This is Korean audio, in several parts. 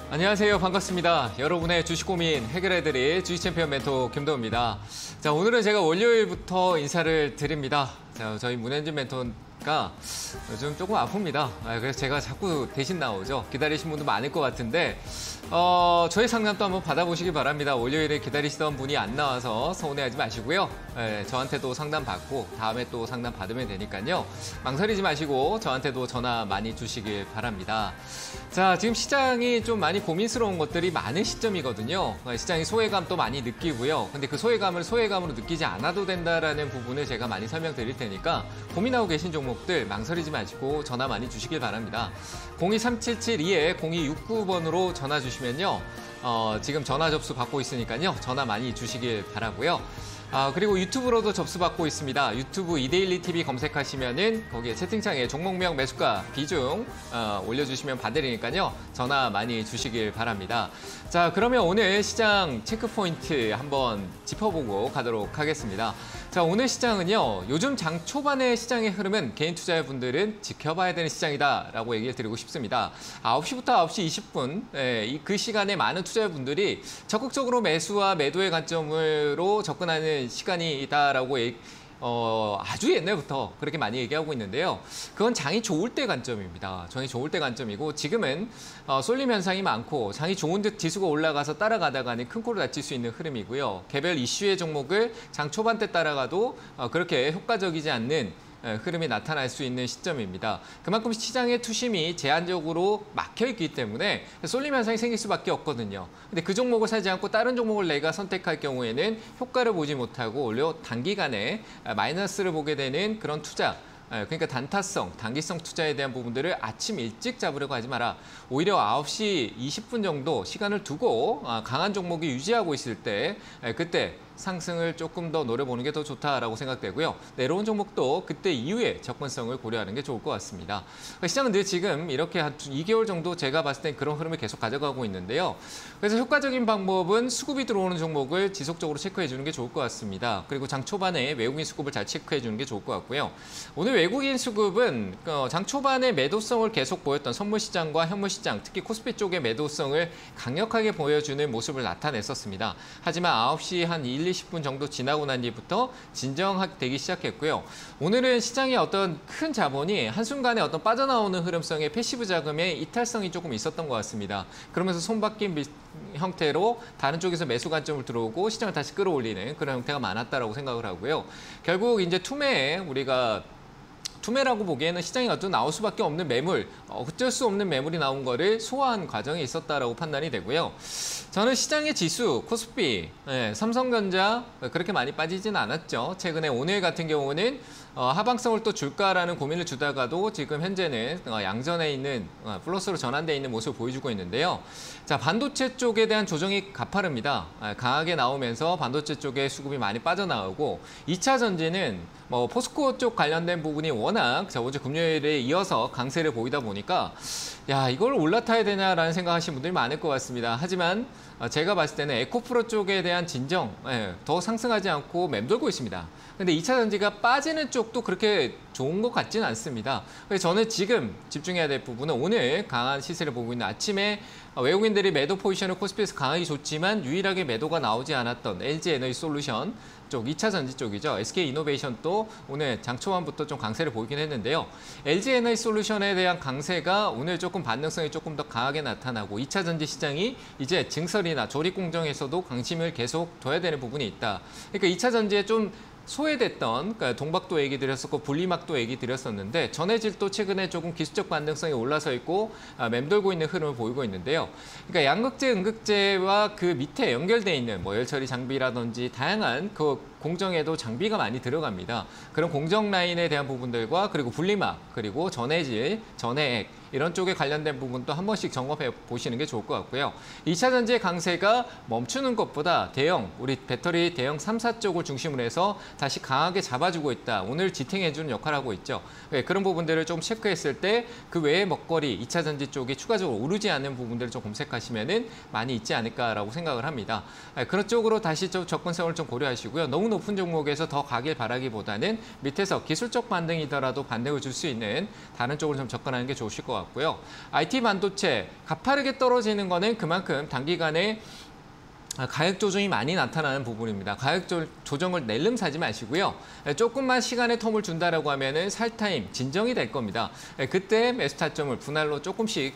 안녕하세요. 반갑습니다. 여러분의 주식 고민 해결해드릴 주식 챔피언 멘토 김도우입니다. 자, 오늘은 제가 월요일부터 인사를 드립니다. 자, 저희 문현진 멘토가 요즘 조금 아픕니다. 그래서 제가 자꾸 대신 나오죠. 기다리신 분도 많을 것 같은데 저희 상담도 한번 받아보시기 바랍니다. 월요일에 기다리시던 분이 안 나와서 서운해하지 마시고요. 저한테도 상담 받고 다음에 또 상담 받으면 되니까요. 망설이지 마시고 저한테도 전화 많이 주시길 바랍니다. 자, 지금 시장이 좀 많이 고민스러운 것들이 많은 시점이거든요. 시장이 소외감도 많이 느끼고요. 근데 그 소외감으로 느끼지 않아도 된다라는 부분을 제가 많이 설명드릴 테니까 고민하고 계신 종목들 망설이지 마시고 전화 많이 주시길 바랍니다. 023772-0269번으로 전화 주시면요. 지금 전화 접수 받고 있으니까요. 전화 많이 주시길 바라고요. 그리고 유튜브로도 접수받고 있습니다. 유튜브 이데일리 TV 검색하시면은 거기에 채팅창에 종목명 매수가 비중 올려주시면 봐드리니까요. 전화 많이 주시길 바랍니다. 자, 그러면 오늘 시장 체크포인트 한번 짚어보고 가도록 하겠습니다. 자, 오늘 시장은요. 요즘 장 초반의 시장의 흐름은 개인 투자자분들은 지켜봐야 되는 시장이다라고 얘기를 드리고 싶습니다. 9시부터 9시 20분 그 시간에 많은 투자자분들이 적극적으로 매수와 매도의 관점으로 접근하는 시간이다라고 아주 옛날부터 그렇게 많이 얘기하고 있는데요. 그건 장이 좋을 때 관점입니다. 장이 좋을 때 관점이고 지금은 쏠림 현상이 많고 장이 좋은 듯 지수가 올라가서 따라가다가는 큰 코를 다칠 수 있는 흐름이고요. 개별 이슈의 종목을 장 초반 때 따라가도 그렇게 효과적이지 않는 흐름이 나타날 수 있는 시점입니다. 그만큼 시장의 투심이 제한적으로 막혀있기 때문에 쏠림 현상이 생길 수밖에 없거든요. 근데 그 종목을 사지 않고 다른 종목을 내가 선택할 경우에는 효과를 보지 못하고 오히려 단기간에 마이너스를 보게 되는 그런 투자, 그러니까 단타성, 단기성 투자에 대한 부분들을 아침 일찍 잡으려고 하지 마라. 오히려 9시 20분 정도 시간을 두고 강한 종목이 유지하고 있을 때 그때 상승을 조금 더 노려보는 게 더 좋다라고 생각되고요. 내려온 종목도 그때 이후에 접근성을 고려하는 게 좋을 것 같습니다. 시장은 늘 지금 이렇게 한 2개월 정도 제가 봤을 땐 그런 흐름을 계속 가져가고 있는데요. 그래서 효과적인 방법은 수급이 들어오는 종목을 지속적으로 체크해 주는 게 좋을 것 같습니다. 그리고 장 초반에 외국인 수급을 잘 체크해 주는 게 좋을 것 같고요. 오늘 외국인 수급은 장 초반에 매도성을 계속 보였던 선물시장과 현물시장, 특히 코스피 쪽의 매도성을 강력하게 보여주는 모습을 나타냈었습니다. 하지만 9시 한 20분 정도 지나고 난 뒤부터 진정되기 시작했고요. 오늘은 시장의 어떤 큰 자본이 한순간에 어떤 빠져나오는 흐름성의 패시브 자금의 이탈성이 조금 있었던 것 같습니다. 그러면서 손바뀜 형태로 다른 쪽에서 매수 관점을 들어오고 시장을 다시 끌어올리는 그런 형태가 많았다라고 생각을 하고요. 결국 이제 투매라고 보기에는 시장이 어떤 나올 수밖에 없는 매물, 어쩔 수 없는 매물이 나온 거를 소화한 과정이 있었다라고 판단이 되고요. 저는 시장의 지수, 코스피, 삼성전자 그렇게 많이 빠지진 않았죠. 최근에 오늘 같은 경우는 하방성을 또 줄까라는 고민을 주다가도 지금 현재는 양전에 있는 플러스로 전환되어 있는 모습을 보여주고 있는데요. 자, 반도체 쪽에 대한 조정이 가파릅니다. 강하게 나오면서 반도체 쪽에 수급이 많이 빠져나오고 2차 전지는 포스코 쪽 관련된 부분이 워낙 저번 주 금요일에 이어서 강세를 보이다 보니까 야, 이걸 올라타야 되냐라는 생각하시는 분들이 많을 것 같습니다. 하지만 제가 봤을 때는 에코프로 쪽에 대한 진정, 더 상승하지 않고 맴돌고 있습니다. 근데 2차 전지가 빠지는 쪽도 그렇게 좋은 것 같지는 않습니다. 그래서 저는 지금 집중해야 될 부분은 오늘 강한 시세를 보고 있는 아침에 외국인들이 매도 포지션을 코스피에서 강하게 줬지만 유일하게 매도가 나오지 않았던 LG에너지솔루션 쪽, 2차 전지 쪽이죠. SK이노베이션도 오늘 장 초반부터 좀 강세를 보이긴 했는데요. LG에너지솔루션에 대한 강세가 오늘 조금 반등성이 조금 더 강하게 나타나고 2차 전지 시장이 이제 증설이나 조립 공정에서도 관심을 계속 둬야 되는 부분이 있다. 그러니까 2차 전지에 좀 소외됐던 동박도 얘기 드렸었고 분리막도 얘기 드렸었는데 전해질도 최근에 조금 기술적 반등성이 올라서 있고 맴돌고 있는 흐름을 보이고 있는데요. 그러니까 양극재, 음극재와 그 밑에 연결돼 있는 열처리 장비라든지 다양한 그 공정에도 장비가 많이 들어갑니다. 그런 공정 라인에 대한 부분들과 그리고 분리막, 그리고 전해질, 전해액 이런 쪽에 관련된 부분도 한 번씩 점검해 보시는 게 좋을 것 같고요. 2차 전지의 강세가 멈추는 것보다 우리 배터리 대형 3사 쪽을 중심으로 해서 다시 강하게 잡아주고 있다. 오늘 지탱해주는 역할을 하고 있죠. 그런 부분들을 좀 체크했을 때 그 외의 먹거리 2차 전지 쪽이 추가적으로 오르지 않는 부분들을 좀 검색하시면은 많이 있지 않을까라고 생각을 합니다. 그런 쪽으로 다시 좀 접근성을 좀 고려하시고요. 너무 높은 종목에서 더 가길 바라기보다는 밑에서 기술적 반등이더라도 반등을 줄 수 있는 다른 쪽으로 좀 접근하는 게 좋으실 것 같고요. IT 반도체 가파르게 떨어지는 거는 그만큼 단기간에 가격 조정이 많이 나타나는 부분입니다. 가격 조정을 낼름 사지 마시고요. 조금만 시간의 텀을 준다라고 하면은 살 타임 진정이 될 겁니다. 그때 매수 타점을 분할로 조금씩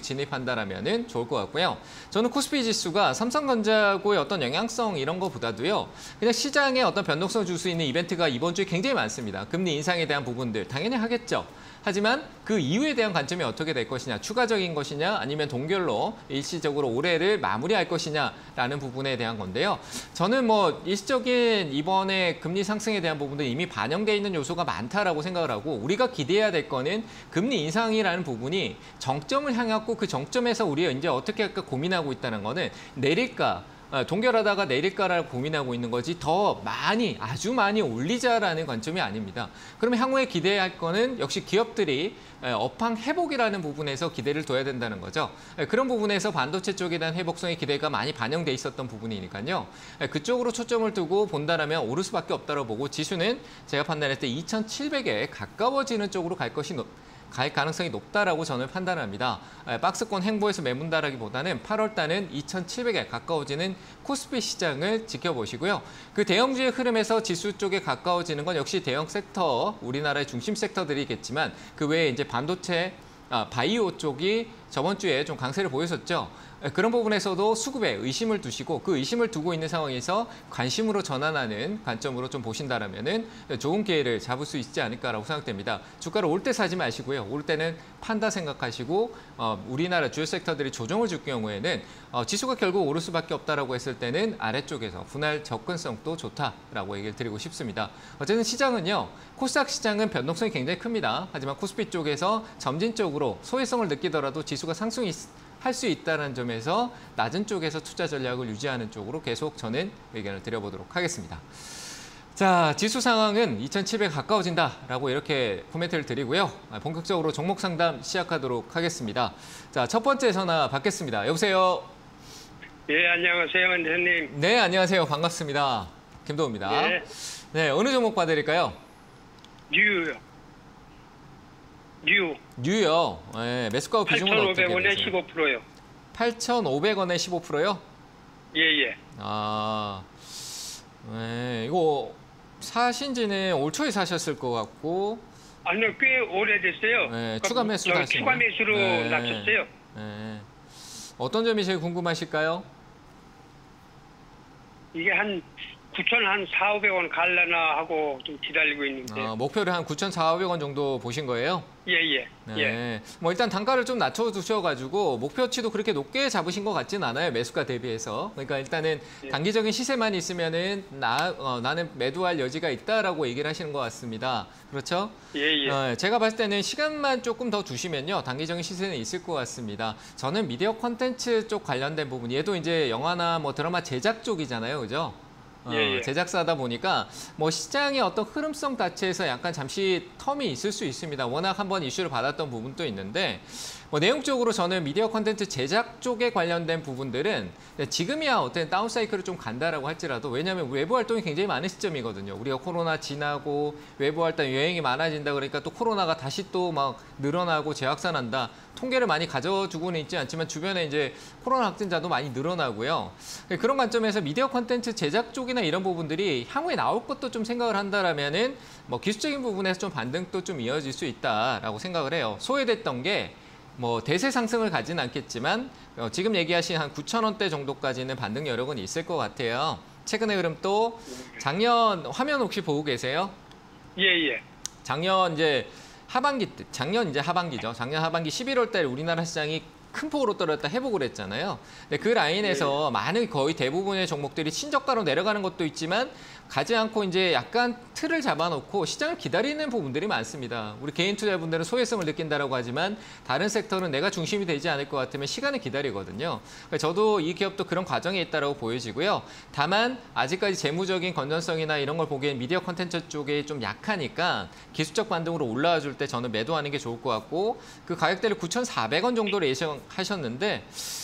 진입한다라면은 좋을 것 같고요. 저는 코스피 지수가 삼성전자고의 어떤 영향성 이런 거보다도요. 그냥 시장에 어떤 변동성 줄 수 있는 이벤트가 이번 주에 굉장히 많습니다. 금리 인상에 대한 부분들 당연히 하겠죠. 하지만 그 이후에 대한 관점이 어떻게 될 것이냐, 추가적인 것이냐, 아니면 동결로 일시적으로 올해를 마무리할 것이냐라는 부분에 대한 건데요. 저는 뭐 일시적인 이번에 금리 상승에 대한 부분도 이미 반영돼 있는 요소가 많다라고 생각을 하고 우리가 기대해야 될 거는 금리 인상이라는 부분이 정점을 향했고 그 정점에서 우리가 이제 어떻게 할까 고민하고 있다는 거는 내릴까, 동결하다가 내릴까라고 고민하고 있는 거지 더 많이, 아주 많이 올리자라는 관점이 아닙니다. 그러면 향후에 기대할 거는 역시 기업들이 업황 회복이라는 부분에서 기대를 둬야 된다는 거죠. 그런 부분에서 반도체 쪽에 대한 회복성의 기대가 많이 반영돼 있었던 부분이니까요. 그쪽으로 초점을 두고 본다라면 오를 수밖에 없다고 보고 지수는 제가 판단할 때 2,700에 가까워지는 쪽으로 갈 가능성이 높다라고 저는 판단합니다. 박스권 행보에서 매문다라기보다는 8월달은 2,700에 가까워지는 코스피 시장을 지켜보시고요. 그 대형주의 흐름에서 지수 쪽에 가까워지는 건 역시 대형 섹터, 우리나라의 중심 섹터들이겠지만 그 외에 이제 반도체, 바이오 쪽이 저번 주에 좀 강세를 보였었죠. 그런 부분에서도 수급에 의심을 두시고 그 의심을 두고 있는 상황에서 관심으로 전환하는 관점으로 좀 보신다라면은 좋은 기회를 잡을 수 있지 않을까라고 생각됩니다. 주가를 올 때 사지 마시고요. 올 때는 판다 생각하시고 우리나라 주요 섹터들이 조정을 줄 경우에는 지수가 결국 오를 수밖에 없다라고 했을 때는 아래쪽에서 분할 접근성도 좋다라고 얘기를 드리고 싶습니다. 어쨌든 시장은요. 코스닥 시장은 변동성이 굉장히 큽니다. 하지만 코스피 쪽에서 점진적으로 소외성을 느끼더라도 지수가 상승이 할 수 있다는 점에서 낮은 쪽에서 투자 전략을 유지하는 쪽으로 계속 저는 의견을 드려보도록 하겠습니다. 자, 지수 상황은 2,700 가까워진다라고 이렇게 코멘트를 드리고요. 본격적으로 종목 상담 시작하도록 하겠습니다. 자, 첫 번째 전화 받겠습니다. 여보세요? 예, 안녕하세요, 원장님. 네, 안녕하세요. 반갑습니다. 김도우입니다. 네. 네, 어느 종목 봐드릴까요? 뉴요. 뉴요. 네, 매수가 비중은 어떻게 되세요? 8,500원에 15%요. 8,500원에 15%요? 예, 예. 아, 네, 이거 사신 지는 올 초에 사셨을 것 같고. 아니요, 꽤 오래됐어요. 네, 추가 매수도 하시네요. 추가 매수로 네. 낮췄어요. 네. 어떤 점이 제일 궁금하실까요? 이게 한 9,400원 갈라나 하고 좀 기다리고 있는데. 목표를 한 9,400원 정도 보신 거예요? 예, 예. 네. 예. 뭐 일단 단가를 좀 낮춰두셔가지고 목표치도 그렇게 높게 잡으신 것 같지는 않아요. 매수가 대비해서. 그러니까 일단은 예. 단기적인 시세만 있으면은 나는 매도할 여지가 있다라고 얘기를 하시는 것 같습니다. 그렇죠? 예, 예. 제가 봤을 때는 시간만 조금 더 두시면요. 단기적인 시세는 있을 것 같습니다. 저는 미디어 콘텐츠 쪽 관련된 부분, 얘도 이제 영화나 뭐 드라마 제작 쪽이잖아요. 그죠? 예, 예. 제작사다 보니까 뭐 시장의 어떤 흐름성 자체에서 약간 잠시 텀이 있을 수 있습니다. 워낙 한번 이슈를 받았던 부분도 있는데 뭐 내용적으로 저는 미디어 콘텐츠 제작 쪽에 관련된 부분들은 지금이야 어떤 다운사이클을 좀 간다라고 할지라도 왜냐하면 외부 활동이 굉장히 많은 시점이거든요. 우리가 코로나 지나고 외부 활동 여행이 많아진다 그러니까 또 코로나가 다시 또 막 늘어나고 재확산한다. 통계를 많이 가져주고는 있지 않지만 주변에 이제 코로나 확진자도 많이 늘어나고요. 그런 관점에서 미디어 콘텐츠 제작 쪽이나 이런 부분들이 향후에 나올 것도 좀 생각을 한다라면은 뭐 기술적인 부분에서 좀 반등도 좀 이어질 수 있다라고 생각을 해요. 소외됐던 게 뭐 대세 상승을 가지는 않겠지만 지금 얘기하신 한 9,000원대 정도까지는 반등 여력은 있을 것 같아요. 최근의 흐름 또 작년 화면 혹시 보고 계세요? 예, 예. 작년 이제 하반기죠. 작년 하반기 11월 달 우리나라 시장이 큰 폭으로 떨어졌다 회복을 했잖아요. 근데 그 라인에서 많은 거의 대부분의 종목들이 신저가로 내려가는 것도 있지만 가지 않고 이제 약간 틀을 잡아놓고 시장을 기다리는 부분들이 많습니다. 우리 개인 투자분들은 소외성을 느낀다라고 하지만 다른 섹터는 내가 중심이 되지 않을 것 같으면 시간을 기다리거든요. 저도 이 기업도 그런 과정에 있다라고 보여지고요. 다만 아직까지 재무적인 건전성이나 이런 걸 보기엔 미디어 콘텐츠 쪽에 좀 약하니까 기술적 반등으로 올라와 줄 때 저는 매도하는 게 좋을 것 같고 그 가격대를 9,400원 정도로 예상하셨는데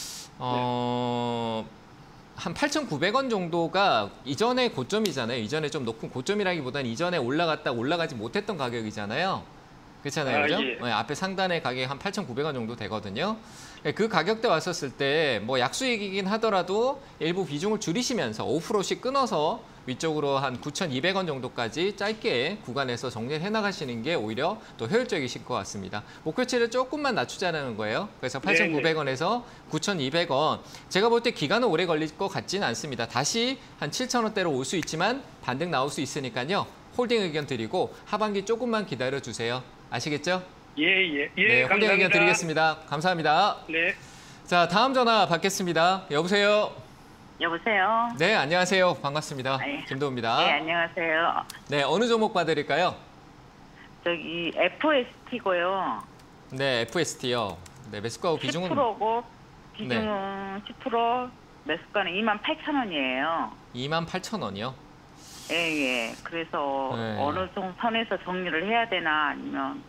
한 8,900원 정도가 이전의 고점이잖아요. 이전에 좀 높은 고점이라기보다는 이전에 올라가지 못했던 가격이잖아요. 그렇잖아요, 그죠? 예. 네, 앞에 상단의 가격이 한 8,900원 정도 되거든요. 네, 그 가격대 왔었을 때 뭐 약수익이긴 하더라도 일부 비중을 줄이시면서 5%씩 끊어서 위쪽으로 한 9,200원 정도까지 짧게 구간에서 정리를 해나가시는 게 오히려 또 효율적이실 것 같습니다. 목표치를 조금만 낮추자는 거예요. 그래서 8,900원에서 9,200원. 제가 볼 때 기간은 오래 걸릴 것 같지는 않습니다. 다시 한 7,000원대로 올 수 있지만 반등 나올 수 있으니까요. 홀딩 의견 드리고 하반기 조금만 기다려주세요. 아시겠죠? 예. 네, 홀딩 감사합니다. 의견 드리겠습니다. 감사합니다. 네. 자, 다음 전화 받겠습니다. 여보세요? 여보세요? 네, 안녕하세요. 반갑습니다. 네. 김도우입니다. 네, 안녕하세요. 네, 어느 종목 봐드릴까요? 저기 FST고요. 네, FST요. 네, 매수가하고 비중은 10%고 비중은 10%, 매수가는 28,000원이에요. 28,000원이요. 예. 그래서 네. 어느 정도 선에서 정리를 해야 되나 아니면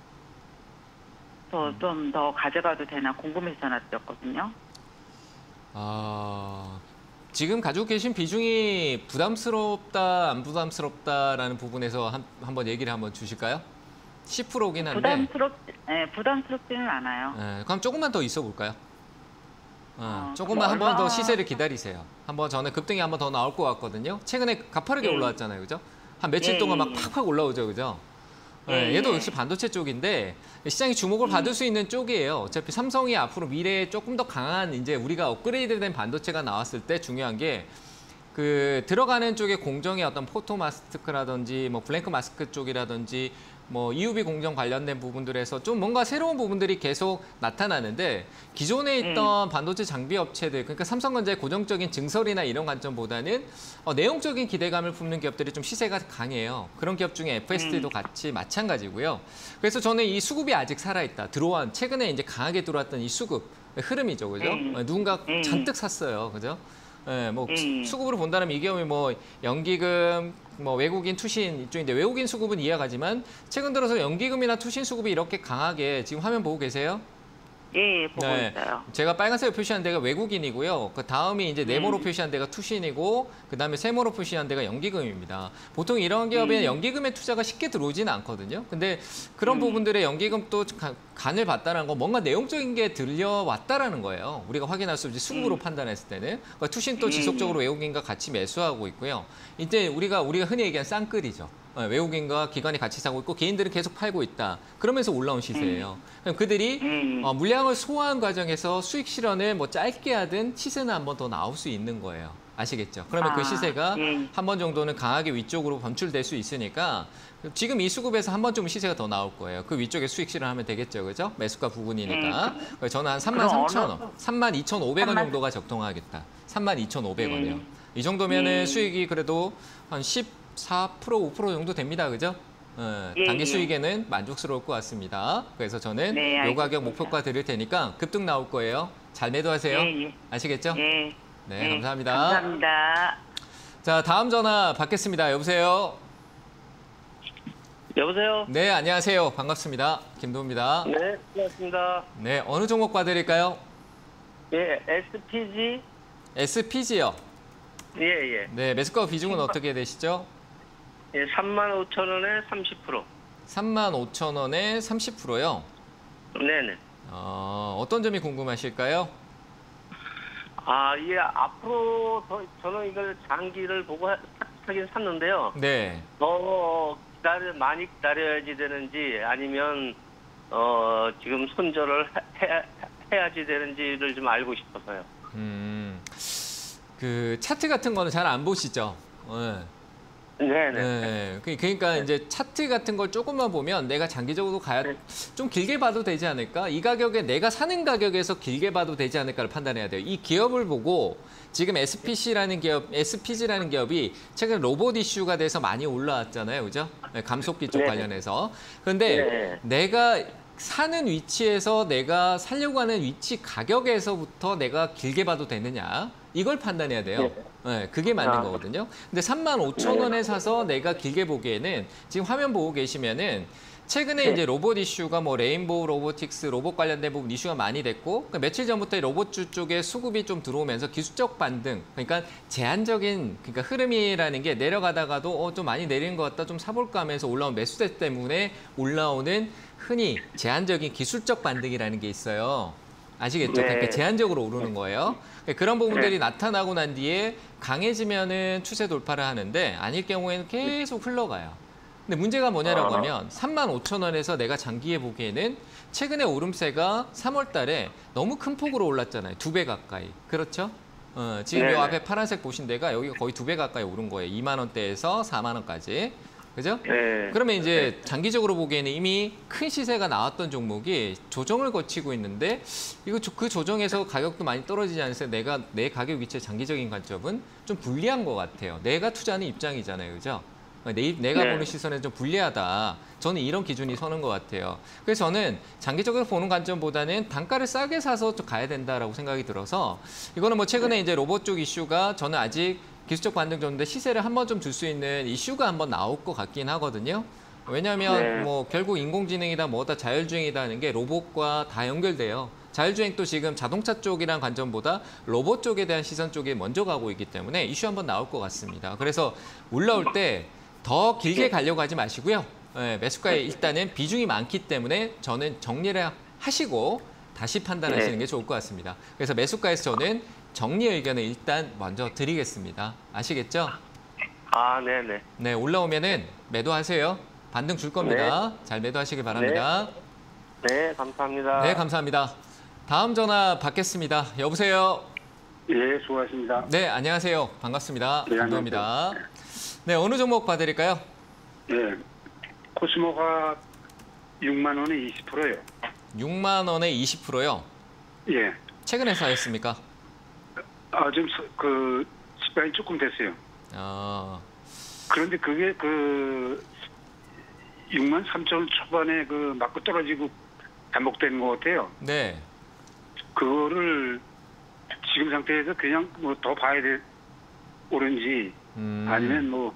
좀 더 가져가도 되나 궁금해서 전화드렸거든요. 지금 가지고 계신 비중이 부담스럽다, 안 부담스럽다라는 부분에서 한번 얘기를 한번 주실까요? 10%긴 한데. 부담스럽지는 않아요. 네, 그럼 조금만 더 있어 볼까요? 조금만 한 번 더 시세를 기다리세요. 한번 저는 급등이 한 번 더 나올 것 같거든요. 최근에 가파르게 올라왔잖아요, 그죠? 한 며칠 동안 막 팍팍 올라오죠, 그죠? 네, 얘도 역시 반도체 쪽인데 시장이 주목을 받을 수 있는 쪽이에요. 어차피 삼성이 앞으로 미래에 조금 더 강한 이제 우리가 업그레이드된 반도체가 나왔을 때 중요한 게 그 들어가는 쪽에 공정의 어떤 포토 마스크라든지 뭐 블랭크 마스크 쪽이라든지 뭐 EUV 공정 관련된 부분들에서 좀 뭔가 새로운 부분들이 계속 나타나는데 기존에 있던 반도체 장비 업체들, 그러니까 삼성전자의 고정적인 증설이나 이런 관점보다는 내용적인 기대감을 품는 기업들이 좀 시세가 강해요. 그런 기업 중에 FST도 같이 마찬가지고요. 그래서 저는 이 수급이 아직 살아있다. 들어온 최근에 이제 강하게 들어왔던 이 수급 흐름이죠, 그죠? 누군가 잔뜩 샀어요, 그죠? 네, 뭐 수급으로 본다면 이 기업이 뭐 연기금, 뭐 외국인 투신 이쪽인데 외국인 수급은 이해가지만 최근 들어서 연기금이나 투신 수급이 이렇게 강하게 지금 화면 보고 계세요? 예, 보고 있어요. 제가 빨간색으로 표시한 데가 외국인이고요. 그 다음이 이제 네모로 표시한 데가 투신이고, 그 다음에 세모로 표시한 데가 연기금입니다. 보통 이런 기업에는 연기금의 투자가 쉽게 들어오지는 않거든요. 근데 그런 부분들의 연기금 또 간을 봤다는 건 뭔가 내용적인 게 들려왔다라는 거예요. 우리가 확인할 수 없이 수급으로 판단했을 때는. 그러니까 투신 또 지속적으로 외국인과 같이 매수하고 있고요. 이제 우리가 흔히 얘기하는 쌍끌이죠. 외국인과 기관이 같이 사고 있고 개인들은 계속 팔고 있다. 그러면서 올라온 시세예요. 그럼 그들이 물량을 소화한 과정에서 수익 실현을 뭐 짧게 하든 시세는 한 번 더 나올 수 있는 거예요. 아시겠죠? 그러면 그 시세가 한 번 정도는 강하게 위쪽으로 번출될 수 있으니까 지금 이 수급에서 한 번 좀 시세가 더 나올 거예요. 그 위쪽에 수익 실현하면 되겠죠, 그죠? 매수가 부분이니까. 저는 한 33,000원, 32,500원 정도가 적당하겠다. 32,500원이요. 이 정도면은 수익이 그래도 한 4%, 5% 정도 됩니다. 그죠? 단기 수익에는 만족스러울 것 같습니다. 그래서 저는 요 가격 목표가 드릴 테니까 급등 나올 거예요. 잘 매도하세요. 아시겠죠? 네, 감사합니다. 감사합니다. 자, 다음 전화 받겠습니다. 여보세요? 여보세요? 네, 안녕하세요. 반갑습니다. 김도우입니다. 네, 고맙습니다. 네, 어느 종목 봐드릴까요? 예, SPG? SPG요. 예. 네, 매수가 비중은 어떻게 되시죠? 예, 35,000원에 30%. 35,000원에 30%요. 네네. 어떤 점이 궁금하실까요? 예, 앞으로 저는 이걸 장기를 보고 사긴 샀는데요. 네. 많이 기다려야지 되는지 아니면 지금 손절을 해야지 되는지를 좀 알고 싶어서요. 그 차트 같은 거는 잘 안 보시죠? 네네. 그러니까 이제 차트 같은 걸 조금만 보면 내가 장기적으로 좀 길게 봐도 되지 않을까? 이 가격에 내가 사는 가격에서 길게 봐도 되지 않을까를 판단해야 돼요. 이 기업을 보고 지금 SPG라는 기업이 최근 로봇 이슈가 돼서 많이 올라왔잖아요. 그죠? 감속기 쪽 관련해서. 그런데 내가 사는 위치에서 내가 살려고 하는 위치 가격에서부터 내가 길게 봐도 되느냐? 이걸 판단해야 돼요. 네, 그게 맞는 거거든요. 근데 35,000원에 사서 내가 길게 보기에는 지금 화면 보고 계시면은 최근에 이제 로봇 이슈가 뭐 레인보우 로보틱스, 로봇 관련된 부분 이슈가 많이 됐고 며칠 전부터 이 로봇주 쪽에 수급이 좀 들어오면서 기술적 반등, 그러니까 제한적인 그러니까 흐름이라는 게 내려가다가도 좀 많이 내리는 것 같다, 좀 사볼까 하면서 올라온 매수세 때문에 올라오는 흔히 제한적인 기술적 반등이라는 게 있어요. 아시겠죠? 네. 그러니까 제한적으로 오르는 거예요. 그런 부분들이 나타나고 난 뒤에 강해지면은 추세 돌파를 하는데 아닐 경우에는 계속 흘러가요. 근데 문제가 뭐냐라고 하면 35,000원에서 내가 장기에 보기에는 최근에 오름세가 3월 달에 너무 큰 폭으로 올랐잖아요. 2배 가까이. 그렇죠? 지금 이 앞에 파란색 보신 데가 여기가 거의 2배 가까이 오른 거예요. 2만 원대에서 4만 원까지. 그죠? 네. 그러면 이제 장기적으로 보기에는 이미 큰 시세가 나왔던 종목이 조정을 거치고 있는데 이거 그 조정에서 가격도 많이 떨어지지 않으세요? 내 가격 위치의 장기적인 관점은 좀 불리한 것 같아요. 내가 투자하는 입장이잖아요. 그죠? 내가 보는 시선은 좀 불리하다. 저는 이런 기준이 서는 것 같아요. 그래서 저는 장기적으로 보는 관점보다는 단가를 싸게 사서 좀 가야 된다라고 생각이 들어서 이거는 뭐 최근에 이제 로봇 쪽 이슈가 저는 아직 기술적 반등 정도인데 시세를 한번 좀 줄 수 있는 이슈가 한번 나올 것 같긴 하거든요. 왜냐하면 뭐 결국 인공지능이다 뭐다 자율주행이다 하는 게 로봇과 다 연결돼요. 자율주행도 지금 자동차 쪽이란 관점보다 로봇 쪽에 대한 시선 쪽에 먼저 가고 있기 때문에 이슈 한번 나올 것 같습니다. 그래서 올라올 때 더 길게 가려고 하지 마시고요. 매수가에 일단은 비중이 많기 때문에 저는 정리를 하시고 다시 판단하시는 게 좋을 것 같습니다. 그래서 매수가에서 저는 정리 의견을 일단 먼저 드리겠습니다. 아시겠죠? 네네. 네, 올라오면은 매도하세요. 반등 줄 겁니다. 잘 매도하시길 바랍니다. 네, 감사합니다. 네, 감사합니다. 다음 전화 받겠습니다. 여보세요? 예, 수고하셨습니다. 네, 안녕하세요. 반갑습니다. 네, 감사합니다. 네, 어느 종목 봐드릴까요? 네, 코스모가 6만 원에 20%요. 6만 원에 20%요? 예. 최근에 사셨습니까? 좀 시간이 조금 됐어요. 그런데 그게 6만 3천 원 초반에 맞고 떨어지고 반복되는 것 같아요. 네. 그거를 지금 상태에서 그냥 뭐 더 봐야 오른지 아니면 뭐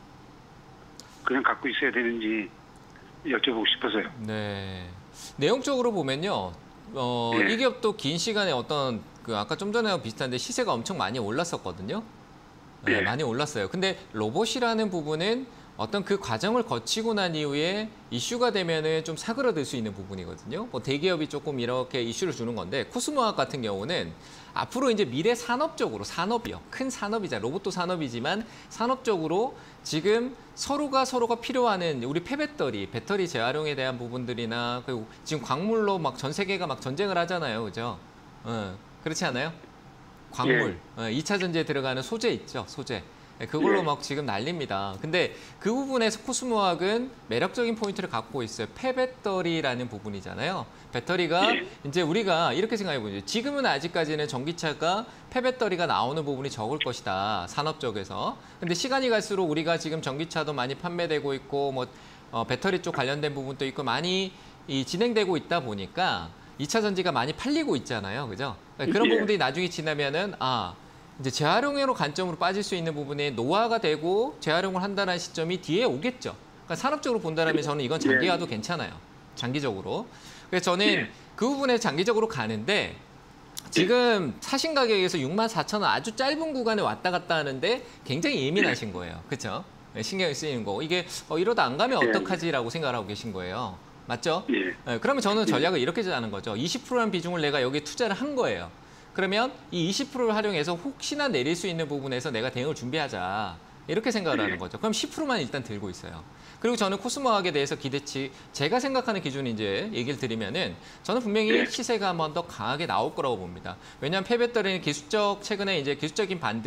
그냥 갖고 있어야 되는지 여쭤보고 싶어서요. 네. 내용적으로 보면요. 이 기업도 긴 시간에 어떤 아까 좀 전에 비슷한데 시세가 엄청 많이 올랐었거든요. 네, 많이 올랐어요. 근데 로봇이라는 부분은 어떤 그 과정을 거치고 난 이후에 이슈가 되면은 좀 사그러들 수 있는 부분이거든요. 뭐 대기업이 조금 이렇게 이슈를 주는 건데 코스모학 같은 경우는 앞으로 이제 미래 산업적으로 산업이요. 큰 산업이잖아요. 로봇도 산업이지만 산업적으로 지금 서로가 필요하는 우리 배터리 재활용에 대한 부분들이나 그리고 지금 광물로 막 전 세계가 막 전쟁을 하잖아요. 그죠? 그렇지 않아요? 광물, 2차 전지에 들어가는 소재 있죠, 소재. 그걸로 막 지금 난립니다. 근데 그 부분에서 코스모학은 매력적인 포인트를 갖고 있어요. 폐배터리라는 부분이잖아요. 배터리가 이제 우리가 이렇게 생각해 보죠. 지금은 아직까지는 전기차가 폐배터리가 나오는 부분이 적을 것이다. 산업 쪽에서. 근데 시간이 갈수록 우리가 지금 전기차도 많이 판매되고 있고 뭐 배터리 쪽 관련된 부분도 있고 많이 진행되고 있다 보니까 2차 전지가 많이 팔리고 있잖아요. 그죠? 그런 부분들이 나중에 지나면은 이제 재활용으로 관점으로 빠질 수 있는 부분에 노화가 되고 재활용을 한다는 시점이 뒤에 오겠죠. 그러니까 산업적으로 본다면 저는 이건 장기화도 괜찮아요. 장기적으로. 그래서 저는 그 부분에 장기적으로 가는데 지금 사신 가격에서 64,000원 아주 짧은 구간에 왔다 갔다 하는데 굉장히 예민하신 거예요. 그렇죠? 신경이 쓰이는 거고 이게 이러다 안 가면 어떡하지라고 생각을 하고 계신 거예요. 맞죠? 그러면 저는 전략을 이렇게 짜는 거죠. 20%라는 비중을 내가 여기에 투자를 한 거예요. 그러면 이 20%를 활용해서 혹시나 내릴 수 있는 부분에서 내가 대응을 준비하자. 이렇게 생각을 하는 거죠. 그럼 10%만 일단 들고 있어요. 그리고 저는 코스모학에 대해서 기대치, 제가 생각하는 기준 이제 얘기를 드리면은 저는 분명히 시세가 한 번 더 강하게 나올 거라고 봅니다. 왜냐하면 폐배터리는 최근에 이제 기술적인 반등,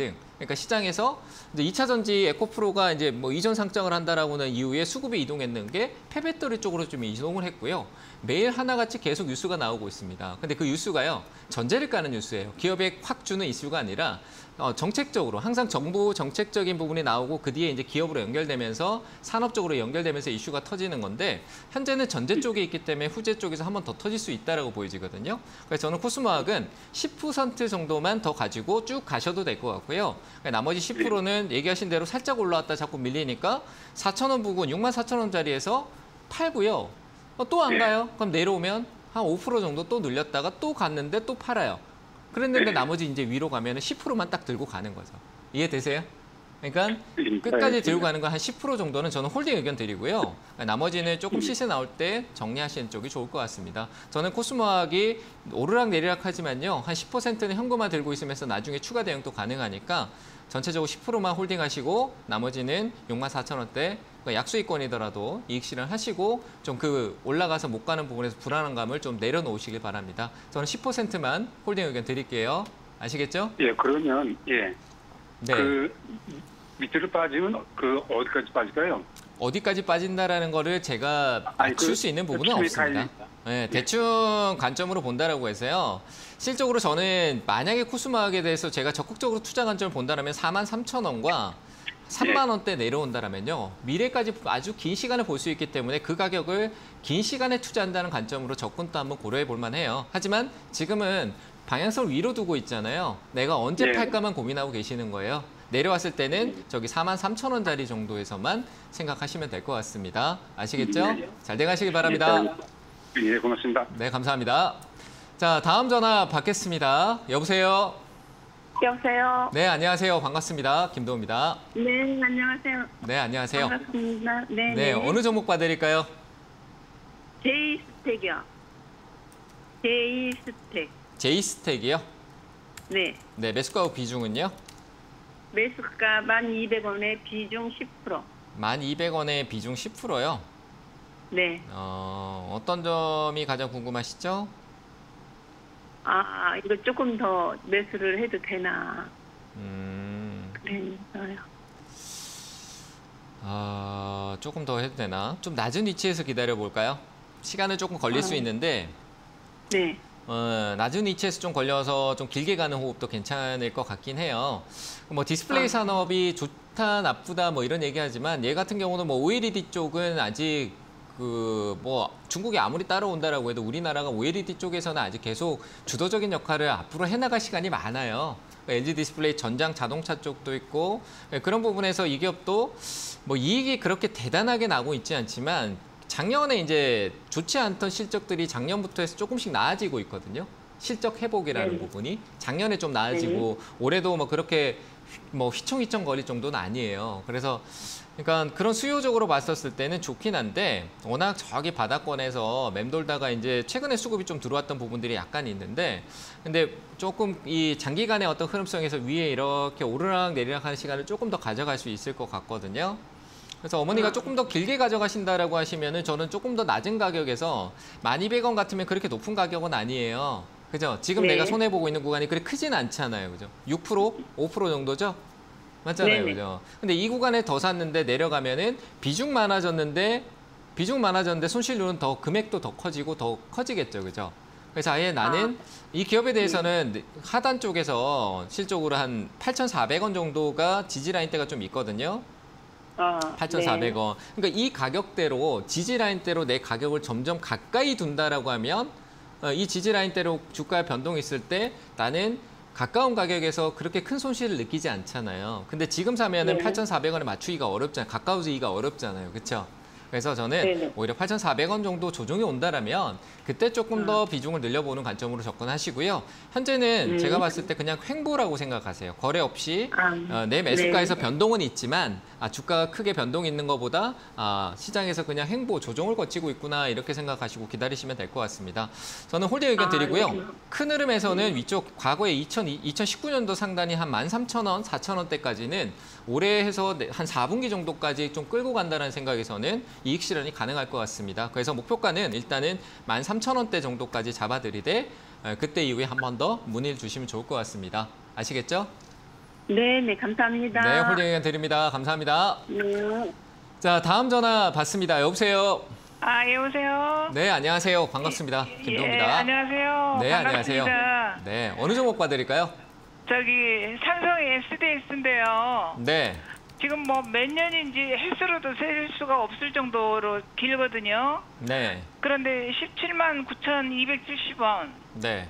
그러니까 시장에서 이제 2차 전지 에코프로가 이제 뭐 이전 상장을 한다라고는 이후에 수급이 이동했는 게 폐배터리 쪽으로 좀 이동을 했고요. 매일 하나같이 계속 뉴스가 나오고 있습니다. 근데 그 뉴스가요, 전제를 까는 뉴스예요. 기업에 확 주는 이슈가 아니라 정책적으로 항상 정부 정책적인 부분이 나오고 그 뒤에 이제 기업으로 연결되면서 산업적으로 연결되면서 이슈가 터지는 건데 현재는 전제 쪽에 있기 때문에 후제 쪽에서 한 번 더 터질 수 있다라고 보여지거든요. 그래서 저는 코스모학은 10% 정도만 더 가지고 쭉 가셔도 될 것 같고요. 나머지 10%는 얘기하신 대로 살짝 올라왔다 자꾸 밀리니까 4,000원 부근 64,000원짜리에서 팔고요. 또 안 가요? 그럼 내려오면 한 5% 정도 또 늘렸다가 또 갔는데 또 팔아요. 그랬는데 나머지 이제 위로 가면 10%만 딱 들고 가는 거죠. 이해되세요? 그러니까 끝까지 들고 가는 건 한 10% 정도는 저는 홀딩 의견 드리고요. 나머지는 조금 시세 나올 때 정리하시는 쪽이 좋을 것 같습니다. 저는 코스모학이 오르락 내리락 하지만요. 한 10%는 현금화 들고 있으면서 나중에 추가 대응도 가능하니까 전체적으로 10%만 홀딩하시고 나머지는 64,000원대 약수익권이더라도 이익 실현하시고 좀 그 올라가서 못 가는 부분에서 불안한 감을 좀 내려놓으시길 바랍니다. 저는 10%만 홀딩 의견 드릴게요. 아시겠죠? 예, 그러면 예. 네. 그 밑으로 빠지면 그 어디까지 빠질까요? 어디까지 빠진다라는 거를 제가 맞출 수 있는 부분은 없습니다. 네, 대충 관점으로 본다라고 해서요. 실적으로 저는 만약에 코스모학에 대해서 제가 적극적으로 투자 관점을 본다면 43,000원과 3만 원대 내려온다라면요. 미래까지 아주 긴 시간을 볼 수 있기 때문에 그 가격을 긴 시간에 투자한다는 관점으로 접근도 한번 고려해 볼 만해요. 하지만 지금은 방향성을 위로 두고 있잖아요. 내가 언제 팔까만 고민하고 계시는 거예요. 내려왔을 때는 저기 43,000원짜리 정도에서만 생각하시면 될 것 같습니다. 아시겠죠? 잘 돼가시길 바랍니다. 예, 고맙습니다. 네, 감사합니다. 자, 다음 전화 받겠습니다. 여보세요? 여보세요. 네, 안녕하세요. 반갑습니다. 김도우입니다. 네, 안녕하세요. 네, 안녕하세요. 반갑습니다. 네, 네, 어느 종목 봐드릴까요? 제이스택이요. 제이스택. 제이스택이요? 네. 네, 매수가 비중은요? 매수가 1,200원에 비중 10%. 1,200원에 비중 10%요? 네. 어떤 점이 가장 궁금하시죠? 이거 조금 더 매수를 해도 되나. 그래서요. 조금 더 해도 되나? 좀 낮은 위치에서 기다려 볼까요? 시간은 조금 걸릴 수 있는데 네. 낮은 위치에서 좀 걸려서 좀 길게 가는 호흡도 괜찮을 것 같긴 해요. 뭐 디스플레이 산업이 좋다 나쁘다 뭐 이런 얘기하지만 얘 같은 경우는 뭐 OLED 쪽은 아직 뭐 중국이 아무리 따라온다라고 해도 우리나라가 OLED 쪽에서는 아직 계속 주도적인 역할을 앞으로 해나갈 시간이 많아요. LG 디스플레이 전장 자동차 쪽도 있고 그런 부분에서 이 기업도 뭐 이익이 그렇게 대단하게 나고 있지 않지만 작년에 이제 좋지 않던 실적들이 작년부터 해서 조금씩 나아지고 있거든요. 실적 회복이라는 부분이 작년에 좀 나아지고 올해도 뭐 그렇게 뭐 휘청휘청 거릴 정도는 아니에요. 그래서 그러니까 그런 수요적으로 봤었을 때는 좋긴 한데 워낙 저기 바닥권에서 맴돌다가 이제 최근에 수급이 좀 들어왔던 부분들이 약간 있는데 근데 조금 이 장기간의 어떤 흐름성에서 위에 이렇게 오르락 내리락 하는 시간을 조금 더 가져갈 수 있을 것 같거든요. 그래서 어머니가 조금 더 길게 가져가신다라고 하시면은 저는 조금 더 낮은 가격에서 1,200원 같으면 그렇게 높은 가격은 아니에요. 그죠? 지금 내가 손해보고 있는 구간이 그렇게 크진 않잖아요. 그죠? 6%, 5% 정도죠? 맞잖아요. 그죠? 근데 이 구간에 더 샀는데 내려가면은 비중 많아졌는데 손실률은 더 금액도 더 커지고 더 커지겠죠. 그죠? 그래서 아예 나는 이 기업에 대해서는 하단 쪽에서 실적으로 한 8,400원 정도가 지지라인대가 좀 있거든요. 8,400원. 그러니까 이 가격대로 지지라인대로 내 가격을 점점 가까이 둔다라고 하면 이 지지라인대로 주가 변동이 있을 때 나는 가까운 가격에서 그렇게 큰 손실을 느끼지 않잖아요. 근데 지금 사면은 8,400원에 맞추기가 어렵잖아요. 가까워지기가 어렵잖아요. 그렇죠? 그래서 저는 오히려 8,400원 정도 조정이 온다라면 그때 조금 더 비중을 늘려보는 관점으로 접근하시고요. 현재는 제가 봤을 때 그냥 횡보라고 생각하세요. 거래 없이 내 매수가에서 변동은 있지만 주가가 크게 변동이 있는 것보다 시장에서 그냥 횡보, 조정을 거치고 있구나 이렇게 생각하시고 기다리시면 될 것 같습니다. 저는 홀딩 의견 드리고요. 큰 흐름에서는 위쪽 과거에 2019년도 상단이 한 13,000원, 4,000원대까지는 올해 해서 한 4분기 정도까지 좀 끌고 간다는 생각에서는 이익 실현이 가능할 것 같습니다. 그래서 목표가는 일단은 13,000원대 정도까지 잡아드리되 그때 이후에 한 번 더 문의를 주시면 좋을 것 같습니다. 아시겠죠? 네, 네, 감사합니다. 네, 홀딩 의견 드립니다. 감사합니다. 네. 자, 다음 전화 받습니다. 여보세요. 아, 여보세요? 네, 안녕하세요. 반갑습니다. 김동입니다. 예, 안녕하세요. 네, 안녕하세요. 반갑습니다. 네, 어느 종목 봐드릴까요? 저기 삼성 SDX인데요. 네, 지금 뭐 몇 년인지 헬스로도 셀 수가 없을 정도로 길거든요. 네, 그런데 17만 9,270원, 네,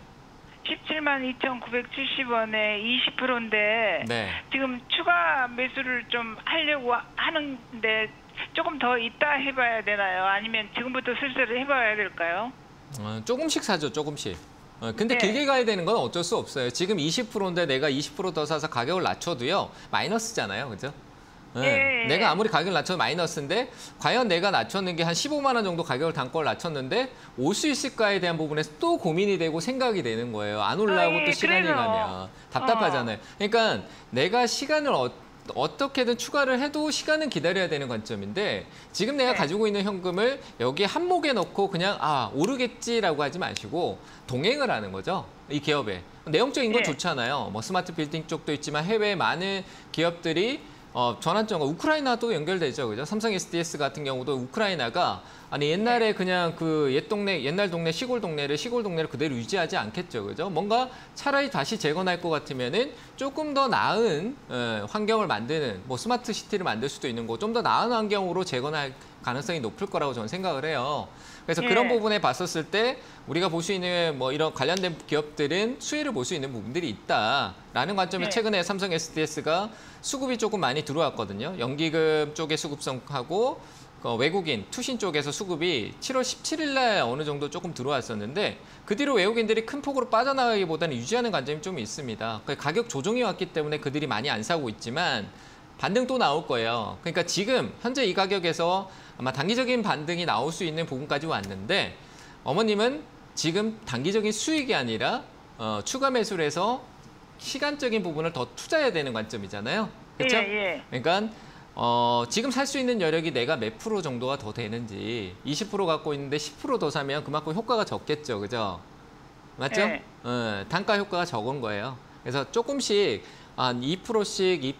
17만 2,970원에 20%인데 네. 지금 추가 매수를 좀 하려고 하는데 조금 더 이따 해봐야 되나요? 아니면 지금부터 슬슬 해봐야 될까요? 조금씩 사죠, 조금씩. 근데 네. 길게 가야 되는 건 어쩔 수 없어요. 지금 20%인데 내가 20% 더 사서 가격을 낮춰도요, 마이너스잖아요, 그죠? 예. 내가 아무리 가격을 낮춰도 마이너스인데 과연 내가 낮췄는 게 한 15만 원 정도 가격을 단가를 낮췄는데 올 수 있을까에 대한 부분에서 또 고민이 되고 생각이 되는 거예요. 안 올라오고 예, 또 시간이 그래서. 가면 답답하잖아요. 그러니까 내가 시간을 어떻게든 추가를 해도 시간은 기다려야 되는 관점인데 지금 내가 네. 가지고 있는 현금을 여기 한목에 넣고 그냥 오르겠지라고 하지 마시고 동행을 하는 거죠. 이 기업에. 내용적인 건 네. 좋잖아요. 뭐 스마트 빌딩 쪽도 있지만 해외에 많은 기업들이 전환점과 우크라이나도 연결되죠. 그죠? 삼성 SDS 같은 경우도 우크라이나가 아니 옛날에 그냥 그 옛날 동네 시골 동네를 그대로 유지하지 않겠죠. 그죠? 뭔가 차라리 다시 재건할 것 같으면은 조금 더 나은 환경을 만드는 뭐 스마트 시티를 만들 수도 있는 거 좀 더 나은 환경으로 재건할 가능성이 높을 거라고 저는 생각을 해요. 그래서 예. 그런 부분에 봤었을 때 우리가 볼 수 있는 뭐 이런 관련된 기업들은 수혜를 볼 수 있는 부분들이 있다라는 관점에서 네. 최근에 삼성 SDS가 수급이 조금 많이 들어왔거든요. 연기금 쪽에 수급성하고 외국인 투신 쪽에서 수급이 7월 17일 날 어느 정도 조금 들어왔었는데 그 뒤로 외국인들이 큰 폭으로 빠져나가기보다는 유지하는 관점이 좀 있습니다. 가격 조정이 왔기 때문에 그들이 많이 안 사고 있지만 반등 또 나올 거예요. 그러니까 지금 현재 이 가격에서 아마 단기적인 반등이 나올 수 있는 부분까지 왔는데 어머님은 지금 단기적인 수익이 아니라 추가 매수를 해서 시간적인 부분을 더 투자해야 되는 관점이잖아요. 그렇죠? 예. 그러니까 지금 살 수 있는 여력이 내가 몇 프로 정도가 더 되는지 20% 갖고 있는데 10% 더 사면 그만큼 효과가 적겠죠. 그죠? 맞죠? 네. 단가 효과가 적은 거예요. 그래서 조금씩 한 2%씩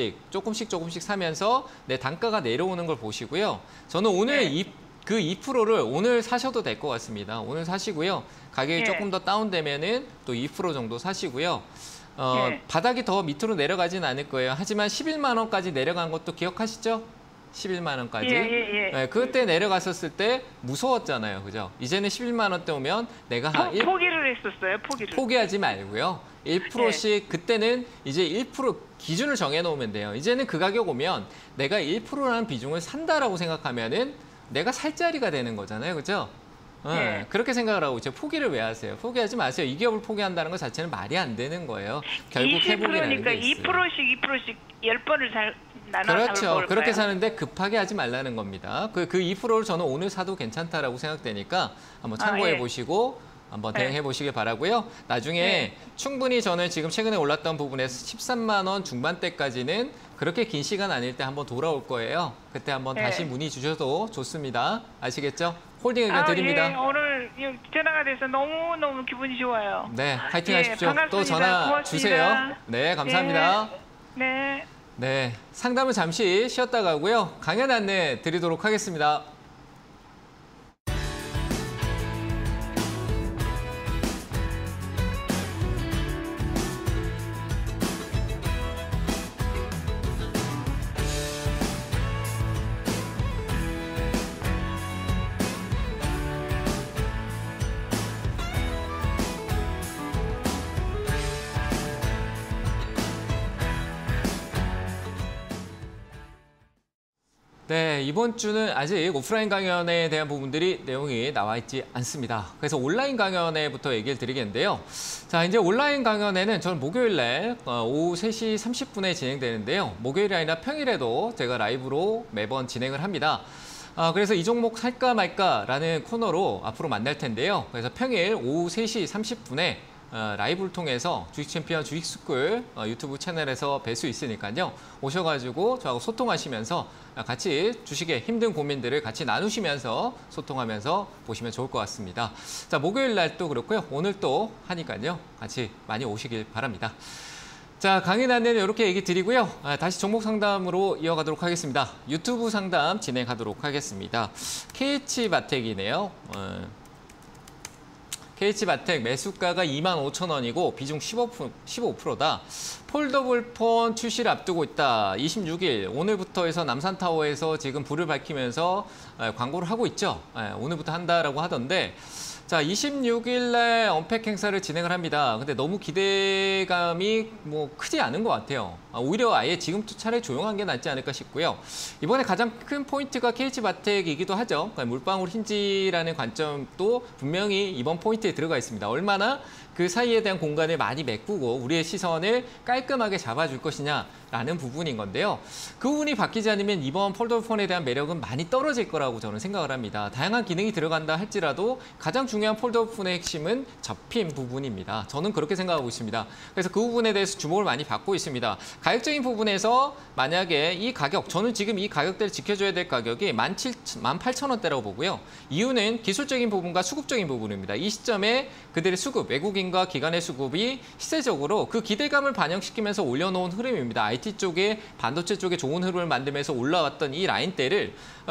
조금씩 사면서 내 단가가 내려오는 걸 보시고요. 저는 오늘 네. 그 2%를 오늘 사셔도 될 것 같습니다. 오늘 사시고요. 가격이 네. 조금 더 다운되면은 또 2% 정도 사시고요. 네. 바닥이 더 밑으로 내려가진 않을 거예요. 하지만 11만 원까지 내려간 것도 기억하시죠? 11만 원까지. 예. 네, 그때 내려갔었을 때 무서웠잖아요. 그죠? 이제는 11만 원대 오면 내가 포기를 했었어요. 포기하지 말고요. 1%씩 그때는 이제 1% 기준을 정해놓으면 돼요. 이제는 그 가격 오면 내가 1%라는 비중을 산다라고 생각하면은 내가 살 자리가 되는 거잖아요. 그죠? 네. 그렇게 생각을 하고 이제 포기를 왜 하세요? 포기하지 마세요. 이 기업을 포기한다는 것 자체는 말이 안 되는 거예요. 결국 회복이라는 게 있어요. 2%씩 10번을 나눠 그렇죠. 그렇게 사는데 급하게 하지 말라는 겁니다. 그 2%를 저는 오늘 사도 괜찮다라고 생각되니까 한번 참고해 보시고 한번 대응해 보시길 바라고요. 나중에 충분히 저는 지금 최근에 올랐던 부분에서 13만 원 중반대까지는 그렇게 긴 시간 아닐 때 한번 돌아올 거예요. 그때 한번 다시 문의 주셔도 좋습니다. 아시겠죠? 홀딩 의견 드립니다. 예, 오늘 전화가 돼서 너무너무 기분이 좋아요. 네, 화이팅 하십시오. 반갑습니다. 또 전화 고맙습니다. 주세요. 네, 감사합니다. 네. 네, 상담은 잠시 쉬었다 가고요. 강연 안내 드리도록 하겠습니다. 네, 이번 주는 아직 오프라인 강연에 대한 부분들이 내용이 나와 있지 않습니다. 그래서 온라인 강연에부터 얘기를 드리겠는데요. 자, 이제 온라인 강연에는 저는 목요일 날 오후 3시 30분에 진행되는데요. 목요일이 아니라 평일에도 제가 라이브로 매번 진행을 합니다. 그래서 이 종목 살까 말까라는 코너로 앞으로 만날 텐데요. 그래서 평일 오후 3시 30분에 라이브를 통해서 주식 챔피언 주식스쿨 유튜브 채널에서 뵐 수 있으니까요. 오셔가지고 저하고 소통하시면서 같이 주식의 힘든 고민들을 같이 나누시면서 소통하면서 보시면 좋을 것 같습니다. 자, 목요일 날 또 그렇고요. 오늘 또 하니까요. 같이 많이 오시길 바랍니다. 자, 강의 안내는 이렇게 얘기 드리고요. 다시 종목 상담으로 이어가도록 하겠습니다. 유튜브 상담 진행하도록 하겠습니다. KH바텍이네요. KH바텍 매수가가 25,000원이고 비중 15%다. 폴더블폰 출시를 앞두고 있다. 26일 오늘부터 해서 남산타워에서 지금 불을 밝히면서 광고를 하고 있죠. 오늘부터 한다라고 하던데 자, 26일 날 언팩 행사를 진행을 합니다. 근데 너무 기대감이 뭐 크지 않은 것 같아요. 오히려 아예 지금부터 차라리 조용한 게 낫지 않을까 싶고요. 이번에 가장 큰 포인트가 KH바텍이기도 하죠. 그러니까 물방울 힌지라는 관점도 분명히 이번 포인트에 들어가 있습니다. 얼마나 그 사이에 대한 공간을 많이 메꾸고 우리의 시선을 깔끔하게 잡아줄 것이냐라는 부분인 건데요. 그 부분이 바뀌지 않으면 이번 폴더폰에 대한 매력은 많이 떨어질 거라고 저는 생각을 합니다. 다양한 기능이 들어간다 할지라도 가장 중요한 폴더폰의 핵심은 접힘 부분입니다. 저는 그렇게 생각하고 있습니다. 그래서 그 부분에 대해서 주목을 많이 받고 있습니다. 가격적인 부분에서 만약에 이 가격, 저는 지금 이 가격대를 지켜줘야 될 가격이 18,000원대라고 보고요. 이유는 기술적인 부분과 수급적인 부분입니다. 이 시점에 그들의 수급, 외국인과 기관의 수급이 시세적으로 그 기대감을 반영시키면서 올려놓은 흐름입니다. IT 쪽에, 반도체 쪽에 좋은 흐름을 만들면서 올라왔던 이 라인대를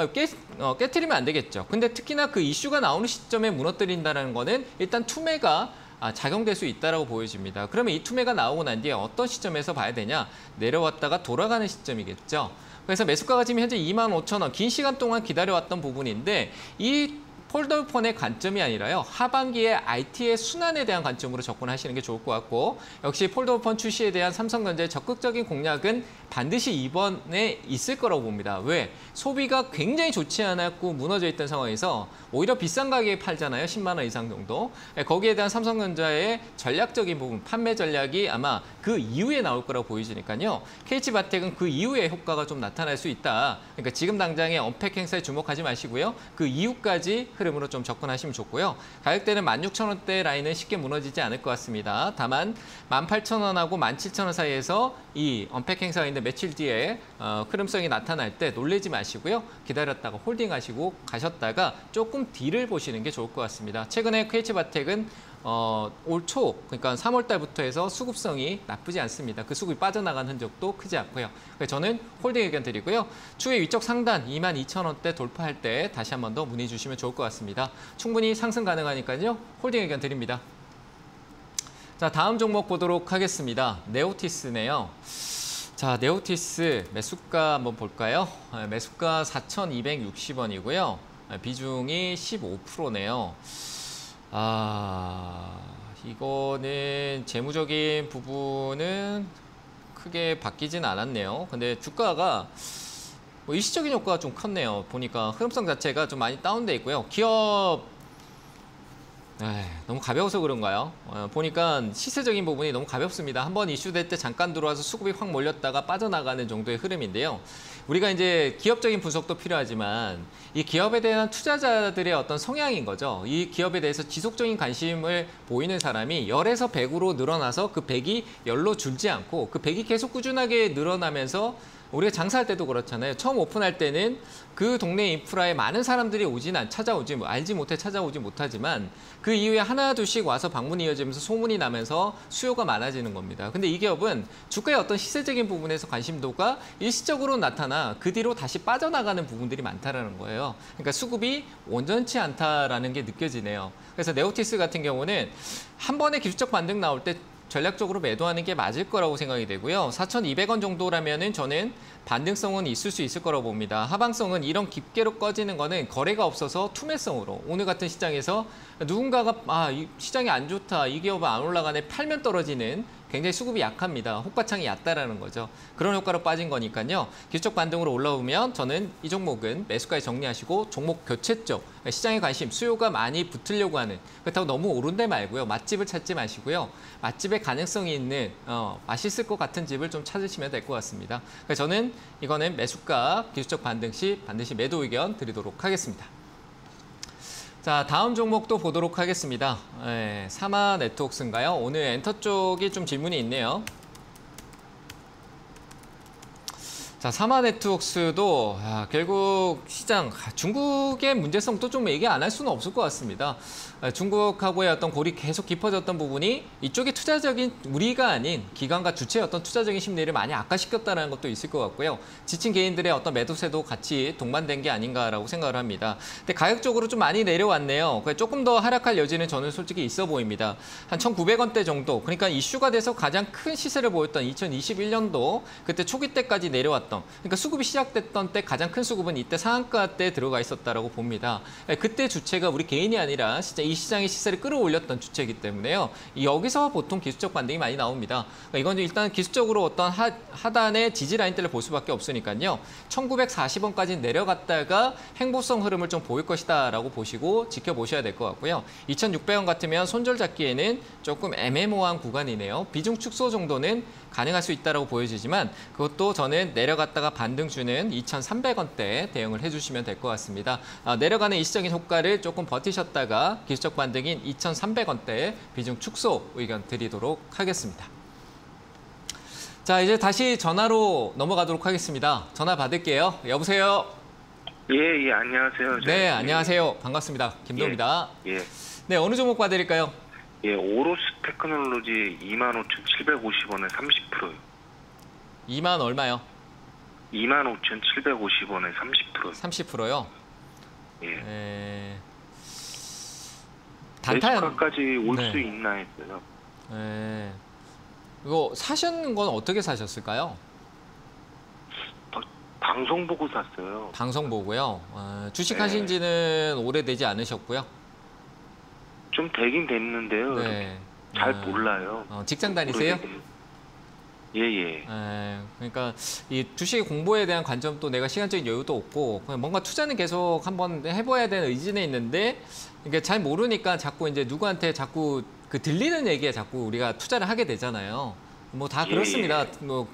깨트리면 안 되겠죠. 근데 특히나 그 이슈가 나오는 시점에 무너뜨린다는 거는 일단 투매가 작용될 수 있다고 보여집니다. 그러면 이 투매가 나오고 난 뒤에 어떤 시점에서 봐야 되냐? 내려왔다가 돌아가는 시점이겠죠. 그래서 매수가가 지금 현재 25,000원, 긴 시간 동안 기다려왔던 부분인데 이 폴더폰의 관점이 아니라요. 하반기에 IT의 순환에 대한 관점으로 접근하시는 게 좋을 것 같고 역시 폴더폰 출시에 대한 삼성전자의 적극적인 공략은 반드시 이번에 있을 거라고 봅니다. 왜? 소비가 굉장히 좋지 않았고 무너져 있던 상황에서 오히려 비싼 가격에 팔잖아요. 10만 원 이상 정도. 거기에 대한 삼성전자의 전략적인 부분, 판매 전략이 아마 그 이후에 나올 거라고 보여지니까요. KH바텍은 그 이후에 효과가 좀 나타날 수 있다. 그러니까 지금 당장의 언팩 행사에 주목하지 마시고요. 그 이후까지 흐름으로 좀 접근하시면 좋고요. 가격대는 16,000원대 라인은 쉽게 무너지지 않을 것 같습니다. 다만 18,000원하고 17,000원 사이에서 이 언팩 행사가 있는 며칠 뒤에 흐름성이 나타날 때 놀라지 마시고요. 기다렸다가 홀딩하시고 가셨다가 조금 뒤를 보시는 게 좋을 것 같습니다. 최근에 KH바텍은 올 초, 그러니까 3월 달부터 해서 수급성이 나쁘지 않습니다. 그 수급이 빠져나간 흔적도 크지 않고요. 그래서 저는 홀딩 의견 드리고요. 추후에 위쪽 상단 22,000원대 돌파할 때 다시 한 번 더 문의 주시면 좋을 것 같습니다. 충분히 상승 가능하니까요. 홀딩 의견 드립니다. 자, 다음 종목 보도록 하겠습니다. 네오티스네요. 자, 네오티스 매수가 한번 볼까요? 매수가 4,260원이고요. 비중이 15%네요. 이거는 재무적인 부분은 크게 바뀌진 않았네요. 근데 주가가 뭐 일시적인 효과가 좀 컸네요. 보니까 흐름성 자체가 좀 많이 다운돼 있고요. 기업 너무 가벼워서 그런가요? 보니까 시세적인 부분이 너무 가볍습니다. 한번 이슈될 때 잠깐 들어와서 수급이 확 몰렸다가 빠져나가는 정도의 흐름인데요. 우리가 이제 기업적인 분석도 필요하지만 이 기업에 대한 투자자들의 어떤 성향인 거죠. 이 기업에 대해서 지속적인 관심을 보이는 사람이 10에서 100으로 늘어나서 그 100이 10로 줄지 않고 그 100이 계속 꾸준하게 늘어나면서 우리가 장사할 때도 그렇잖아요. 처음 오픈할 때는 그 동네 인프라에 많은 사람들이 알지 못해 찾아오지 못하지만 그 이후에 하나 둘씩 와서 방문이 이어지면서 소문이 나면서 수요가 많아지는 겁니다. 근데 이 기업은 주가의 어떤 시세적인 부분에서 관심도가 일시적으로 나타나 그 뒤로 다시 빠져나가는 부분들이 많다라는 거예요. 그러니까 수급이 온전치 않다라는 게 느껴지네요. 그래서 네오티스 같은 경우는 한 번에 기술적 반등 나올 때 전략적으로 매도하는 게 맞을 거라고 생각이 되고요. 4,200원 정도라면은 저는 반등성은 있을 수 있을 거라고 봅니다. 하방성은 이런 깊게로 꺼지는 거는 거래가 없어서 투매성으로 오늘 같은 시장에서 누군가가 이 시장이 안 좋다, 이 기업은 안 올라가네, 팔면 떨어지는 굉장히 수급이 약합니다. 호가창이 얕다라는 거죠. 그런 효과로 빠진 거니까요. 기술적 반등으로 올라오면 저는 이 종목은 매수까지 정리하시고 종목 교체 쪽, 시장에 관심, 수요가 많이 붙으려고 하는, 그렇다고 너무 오른 데 말고요. 맛집을 찾지 마시고요. 맛집의 가능성이 있는 맛있을 것 같은 집을 좀 찾으시면 될 것 같습니다. 그래서 저는 이거는 매수가 기술적 반등 시 반드시 매도 의견 드리도록 하겠습니다. 자, 다음 종목도 보도록 하겠습니다. 사마 네트워크인가요? 오늘 엔터 쪽이 좀 질문이 있네요. 자, 사마네트웍스도 결국 시장, 중국의 문제성도 좀 얘기 안 할 수는 없을 것 같습니다. 중국하고의 어떤 골이 계속 깊어졌던 부분이 이쪽에 투자적인 우리가 아닌 기관과 주체의 어떤 투자적인 심리를 많이 악화시켰다는 것도 있을 것 같고요. 지친 개인들의 어떤 매도세도 같이 동반된 게 아닌가라고 생각을 합니다. 근데 가격적으로 좀 많이 내려왔네요. 조금 더 하락할 여지는 저는 솔직히 있어 보입니다. 한 1,900원대 정도, 그러니까 이슈가 돼서 가장 큰 시세를 보였던 2021년도 그때 초기 때까지 내려왔던, 그러니까 수급이 시작됐던 때 가장 큰 수급은 이때 상한가 때 들어가 있었다라고 봅니다. 그때 주체가 우리 개인이 아니라 진짜 이 시장의 시세를 끌어올렸던 주체이기 때문에요. 여기서 보통 기술적 반등이 많이 나옵니다. 그러니까 이건 일단 기술적으로 어떤 하단의 지지 라인대를 볼 수밖에 없으니까요. 1940원까지 내려갔다가 행보성 흐름을 좀 보일 것이다라고 보시고 지켜보셔야 될 것 같고요. 2600원 같으면 손절 잡기에는 조금 애매모호한 구간이네요. 비중 축소 정도는 가능할 수 있다고 보여지지만 그것도 저는 내려갔다가 반등 주는 2,300원대 대응을 해주시면 될 것 같습니다. 내려가는 일시적인 효과를 조금 버티셨다가 기술적 반등인 2,300원대 비중 축소 의견 드리도록 하겠습니다. 자, 이제 다시 전화로 넘어가도록 하겠습니다. 전화 받을게요. 여보세요? 예, 안녕하세요. 네, 안녕하세요. 반갑습니다. 김도입니다. 예. 네, 어느 종목 봐드릴까요? 예, 오로스 테크놀로지 25,750원에 30%요. 2만 얼마요? 25,750원에 30%요. 30%요? 예. 단타연 매수가까지 올 수 네. 있나 했어요. 이거 사시는 건 어떻게 사셨을까요? 방송 보고 샀어요. 방송 보고요. 주식 네. 하신 지는 오래되지 않으셨고요. 좀 되긴 됐는데요. 네. 잘 몰라요. 직장 다니세요? 예. 그러니까 이 주식 공부에 대한 관점도 내가 시간적인 여유도 없고 그냥 뭔가 투자는 계속 한번 해봐야 되는 의지는 있는데 이게 잘 모르니까 자꾸 이제 누구한테 자꾸 그 들리는 얘기에 자꾸 우리가 투자를 하게 되잖아요. 뭐 다 그렇습니다. 뭐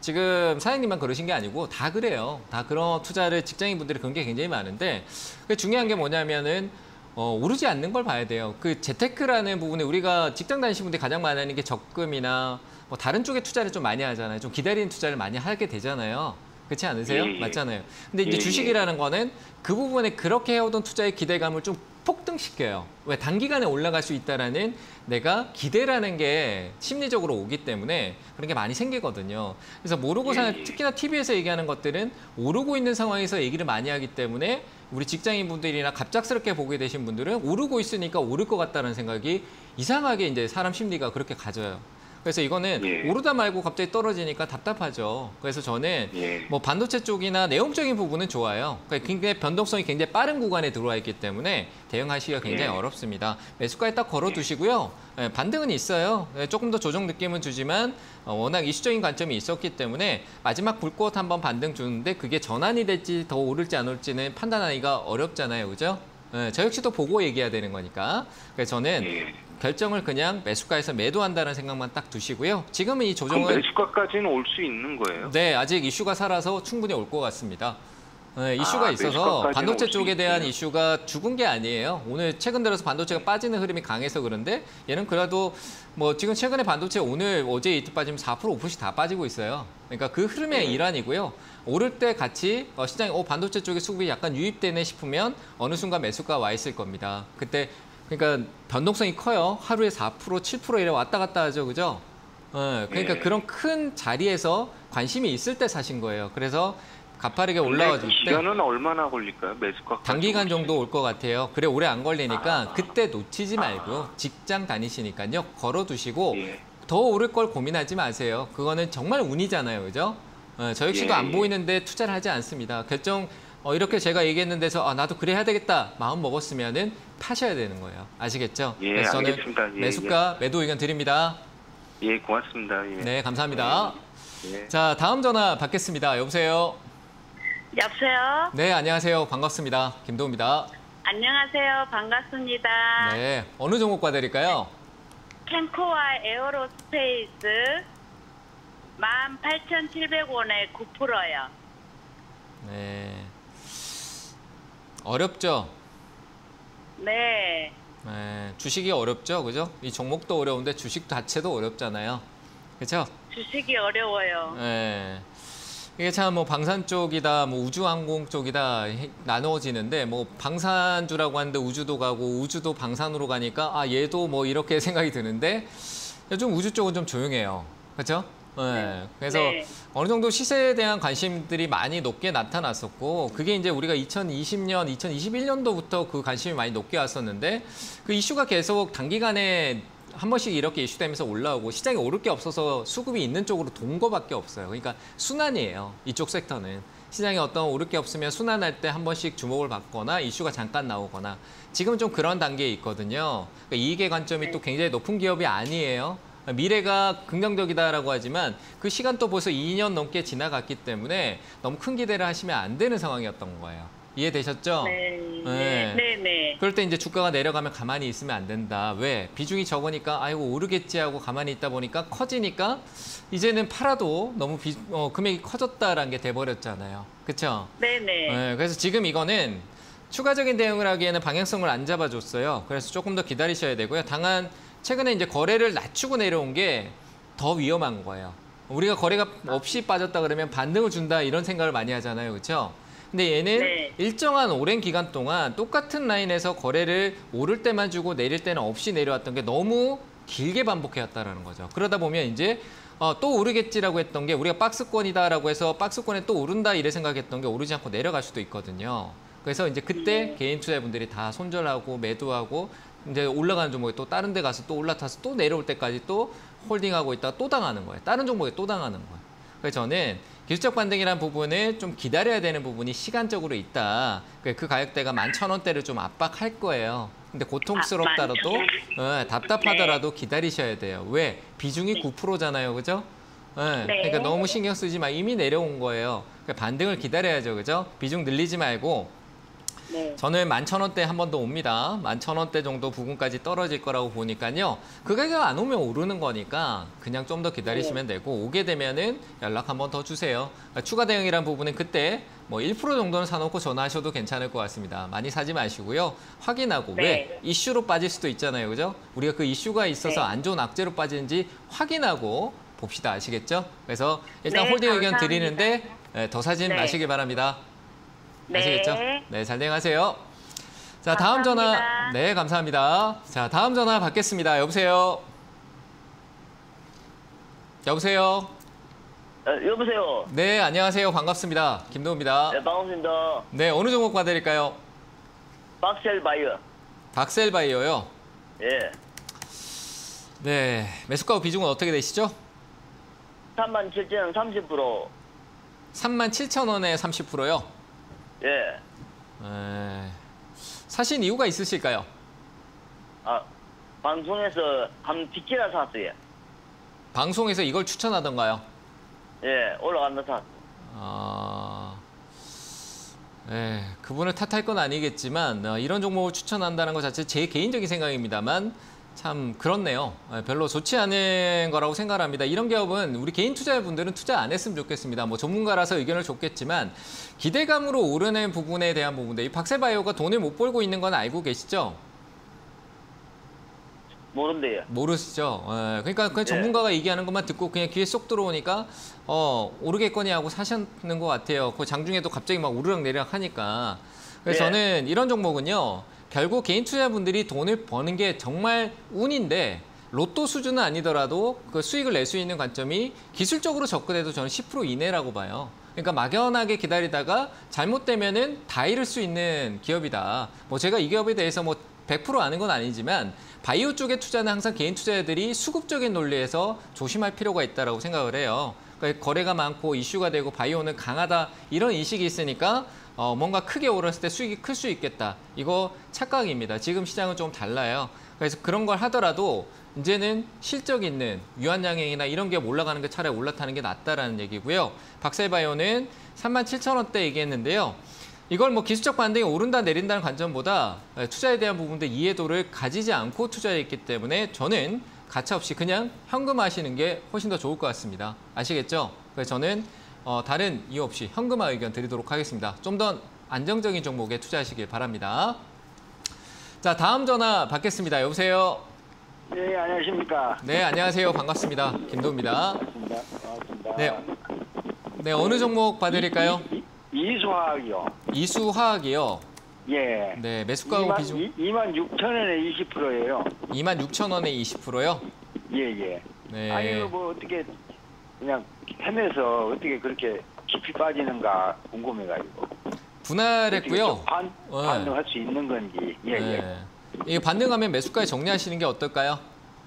지금 사장님만 그러신 게 아니고 다 그래요. 다 그런 투자를 직장인분들이 그런 게 굉장히 많은데 중요한 게 뭐냐면은 오르지 않는 걸 봐야 돼요. 그 재테크라는 부분에 우리가 직장 다니시는 분들이 가장 많이 하는 게 적금이나 뭐 다른 쪽에 투자를 좀 많이 하잖아요. 좀 기다리는 투자를 많이 하게 되잖아요. 그렇지 않으세요? 예. 맞잖아요. 근데 이제 주식이라는 거는 그 부분에 그렇게 해오던 투자의 기대감을 좀 폭등시켜요. 왜? 단기간에 올라갈 수 있다라는 내가 기대라는 게 심리적으로 오기 때문에 그런 게 많이 생기거든요. 그래서 모르고 사는, 특히나 TV에서 얘기하는 것들은 오르고 있는 상황에서 얘기를 많이 하기 때문에 우리 직장인분들이나 갑작스럽게 보게 되신 분들은 오르고 있으니까 오를 것 같다는 생각이 이상하게 이제 사람 심리가 그렇게 가져요. 그래서 이거는 오르다 말고 갑자기 떨어지니까 답답하죠. 그래서 저는 뭐 반도체 쪽이나 내용적인 부분은 좋아요. 그러니까 굉장히 변동성이 굉장히 빠른 구간에 들어와 있기 때문에 대응하시기가 굉장히 어렵습니다. 매수가에 딱 걸어두시고요. 반등은 있어요. 조금 더 조정 느낌은 주지만 워낙 이슈적인 관점이 있었기 때문에 마지막 불꽃 한번 반등 주는데 그게 전환이 될지 더 오를지 안 오를지는 판단하기가 어렵잖아요. 그죠? 저 역시도 보고 얘기해야 되는 거니까. 그래서 저는 결정을 그냥 매수가에서 매도한다는 생각만 딱 두시고요. 지금은 이 조정은 매수가까지는 올 수 있는 거예요? 네, 아직 이슈가 살아서 충분히 올 것 같습니다. 이슈가 있어서 반도체 쪽에 대한 이슈가 죽은 게 아니에요. 오늘 최근 들어서 반도체가 빠지는 흐름이 강해서 그런데 얘는 그래도 뭐 지금 최근에 반도체 오늘 어제 이틀 빠지면 4% 5%씩 다 빠지고 있어요. 그러니까 그 흐름의 일환이고요. 오를 때 같이 시장에 반도체 쪽에 수급이 약간 유입되네 싶으면 어느 순간 매수가 와 있을 겁니다. 그때 그러니까 변동성이 커요. 하루에 4%, 7% 이래 왔다 갔다 하죠. 그죠? 그러니까 그런 큰 자리에서 관심이 있을 때 사신 거예요. 그래서 가파르게 올라와 줄 때. 시간은 얼마나 걸릴까요? 매수가 단기간 정도 올 것 같아요. 그래 오래 안 걸리니까 그때 놓치지 말고 직장 다니시니까요. 걸어두시고 더 오를 걸 고민하지 마세요. 그거는 정말 운이잖아요. 그죠? 저 역시도 안 보이는데 투자를 하지 않습니다. 결정 이렇게 제가 얘기했는 데서 나도 그래야 되겠다 마음 먹었으면은 파셔야 되는 거예요. 아시겠죠? 그래서 저는 알겠습니다. 매수가 매도 의견 드립니다. 고맙습니다. 네, 감사합니다. 자, 다음 전화 받겠습니다. 여보세요? 여보세요? 네, 안녕하세요. 반갑습니다. 김도우입니다. 안녕하세요. 반갑습니다. 네, 어느 종목 봐드릴까요? 캠코와 에어로스페이스 18,700원에 9%요. 네. 어렵죠? 네. 네, 주식이 어렵죠, 그죠? 이 종목도 어려운데 주식 자체도 어렵잖아요, 그렇죠? 주식이 어려워요. 네. 이게 참 뭐 방산 쪽이다, 뭐 우주항공 쪽이다 나누어지는데 뭐 방산주라고 하는데 우주도 가고 우주도 방산으로 가니까 아 얘도 뭐 이렇게 생각이 드는데 요즘 우주 쪽은 좀 조용해요. 그렇죠? 네. 그래서 네. 어느 정도 시세에 대한 관심들이 많이 높게 나타났었고 그게 이제 우리가 2020년, 2021년도부터 그 관심이 많이 높게 왔었는데 그 이슈가 계속 단기간에 한 번씩 이렇게 이슈되면서 올라오고 시장에 오를 게 없어서 수급이 있는 쪽으로 돈 거밖에 없어요. 그러니까 순환이에요. 이쪽 섹터는. 시장에 어떤 오를 게 없으면 순환할 때 한 번씩 주목을 받거나 이슈가 잠깐 나오거나 지금은 좀 그런 단계에 있거든요. 그러니까 이익의 관점이 또 굉장히 높은 기업이 아니에요. 미래가 긍정적이다라고 하지만 그 시간 또 벌써 2년 넘게 지나갔기 때문에 너무 큰 기대를 하시면 안 되는 상황이었던 거예요. 이해되셨죠? 네. 네. 그럴 때 이제 주가가 내려가면 가만히 있으면 안 된다. 왜? 비중이 적으니까 아이고 오르겠지 하고 가만히 있다 보니까 커지니까 이제는 팔아도 너무 금액이 커졌다라는 게 돼버렸잖아요. 그렇죠? 네네. 그래서 지금 이거는 추가적인 대응을 하기에는 방향성을 안 잡아줬어요. 그래서 조금 더 기다리셔야 되고요. 다만 최근에 이제 거래를 낮추고 내려온 게 더 위험한 거예요. 우리가 거래가 없이 빠졌다 그러면 반등을 준다 이런 생각을 많이 하잖아요. 그렇죠? 근데 얘는 네. 일정한 오랜 기간 동안 똑같은 라인에서 거래를 오를 때만 주고 내릴 때는 없이 내려왔던 게 너무 길게 반복해왔다는 거죠. 그러다 보면 이제 또 오르겠지라고 했던 게 우리가 박스권이다라고 해서 박스권에 또 오른다 이래 생각했던 게 오르지 않고 내려갈 수도 있거든요. 그래서 이제 그때 개인 투자분들이 다 손절하고 매도하고 이제 올라가는 종목에 또 다른 데 가서 또 올라타서 또 내려올 때까지 또 홀딩하고 있다가 또 당하는 거예요. 다른 종목에 또 당하는 거예요. 그래서 저는 기술적 반등이라는 부분을 좀 기다려야 되는 부분이 시간적으로 있다. 그 가격대가 11,000원대를 좀 압박할 거예요. 근데 고통스럽더라도 답답하더라도 기다리셔야 돼요. 왜? 비중이 9%잖아요. 그죠? 그러니까 너무 신경 쓰지 마. 이미 내려온 거예요. 그러니까 반등을 기다려야죠. 그죠? 비중 늘리지 말고 네. 저는 11,000원대 한 번 더 옵니다. 11,000원대 정도 부근까지 떨어질 거라고 보니까요. 그 가격 안 오면 오르는 거니까 그냥 좀 더 기다리시면 되고 오게 되면은 연락 한 번 더 주세요. 추가 대응이란 부분은 그때 뭐 1% 정도는 사놓고 전화하셔도 괜찮을 것 같습니다. 많이 사지 마시고요. 확인하고 네. 왜? 이슈로 빠질 수도 있잖아요. 그죠? 우리가 그 이슈가 있어서 안 좋은 악재로 빠지는지 확인하고 봅시다. 아시겠죠? 그래서 일단 네, 홀딩 의견 감사합니다. 드리는데 더 사진 네. 마시길 바랍니다. 네. 아시겠죠? 네, 잘 대응하세요. 자, 다음 전화. 감사합니다. 네, 감사합니다. 자, 다음 전화 받겠습니다. 여보세요? 여보세요? 여보세요. 네, 안녕하세요. 반갑습니다. 김도우입니다. 네, 반갑습니다. 네, 어느 종목 봐드릴까요? 박셀 바이어. 박셀바이어요. 예. 네, 매수가 비중은 어떻게 되시죠? 37,000원 30%. 37,000원에 30%요. 예. 사신 이유가 있으실까요? 방송에서 한 뒷기라 샀어요. 방송에서 이걸 추천하던가요? 예, 올라간다 샀어. 네, 그분을 탓할 건 아니겠지만 이런 종목을 추천한다는 것 자체 제 개인적인 생각입니다만 참 그렇네요. 별로 좋지 않은 거라고 생각합니다. 이런 기업은 우리 개인 투자자분들은 투자 안 했으면 좋겠습니다. 뭐 전문가라서 의견을 줬겠지만 기대감으로 오르는 부분에 대한 부분들. 이 박셀바이오가 돈을 못 벌고 있는 건 알고 계시죠? 모른대요. 모르시죠? 그러니까 그냥 전문가가 얘기하는 것만 듣고 그냥 귀에 쏙 들어오니까 오르겠거니 하고 사셨는 것 같아요. 그 장중에도 갑자기 막 오르락 내리락 하니까. 그래서 저는 이런 종목은요. 결국 개인 투자자분들이 돈을 버는 게 정말 운인데 로또 수준은 아니더라도 그 수익을 낼 수 있는 관점이 기술적으로 접근해도 저는 10% 이내라고 봐요. 그러니까 막연하게 기다리다가 잘못되면은 다 잃을 수 있는 기업이다. 뭐 제가 이 기업에 대해서 뭐 100% 아는 건 아니지만 바이오 쪽의 투자는 항상 개인 투자자들이 수급적인 논리에서 조심할 필요가 있다고 생각을 해요. 그러니까 거래가 많고 이슈가 되고 바이오는 강하다 이런 인식이 있으니까 뭔가 크게 오랐을 때 수익이 클 수 있겠다. 이거 착각입니다. 지금 시장은 좀 달라요. 그래서 그런 걸 하더라도 이제는 실적 있는 유한양행이나 이런 게 올라가는 게 차라리 올라타는 게 낫다라는 얘기고요. 박셀바이오는 37,000원대 얘기했는데요. 이걸 뭐 기술적 반등이 오른다 내린다는 관점보다 투자에 대한 부분들 이해도를 가지지 않고 투자했기 때문에 저는 가차없이 그냥 현금화하시는 게 훨씬 더 좋을 것 같습니다. 아시겠죠? 그래서 저는 다른 이유 없이 현금화 의견 드리도록 하겠습니다. 좀 더 안정적인 종목에 투자하시길 바랍니다. 자, 다음 전화 받겠습니다. 여보세요? 네, 안녕하십니까. 네, 안녕하세요. 반갑습니다. 김도우입니다. 반갑습니다. 네. 네, 어느 종목 봐드릴까요? 이수화학이요. 이수화학이요. 예. 네, 매수가하고 비중 26,000원에 20%예요. 26,000원에 20%요? 예. 네. 아니 뭐 어떻게 그냥 헤매서 어떻게 그렇게 깊이 빠지는가 궁금해가지고. 분할했고요. 반등할 수 있는 건지. 예. 네. 이게 반등하면 매수가에 정리하시는 게 어떨까요?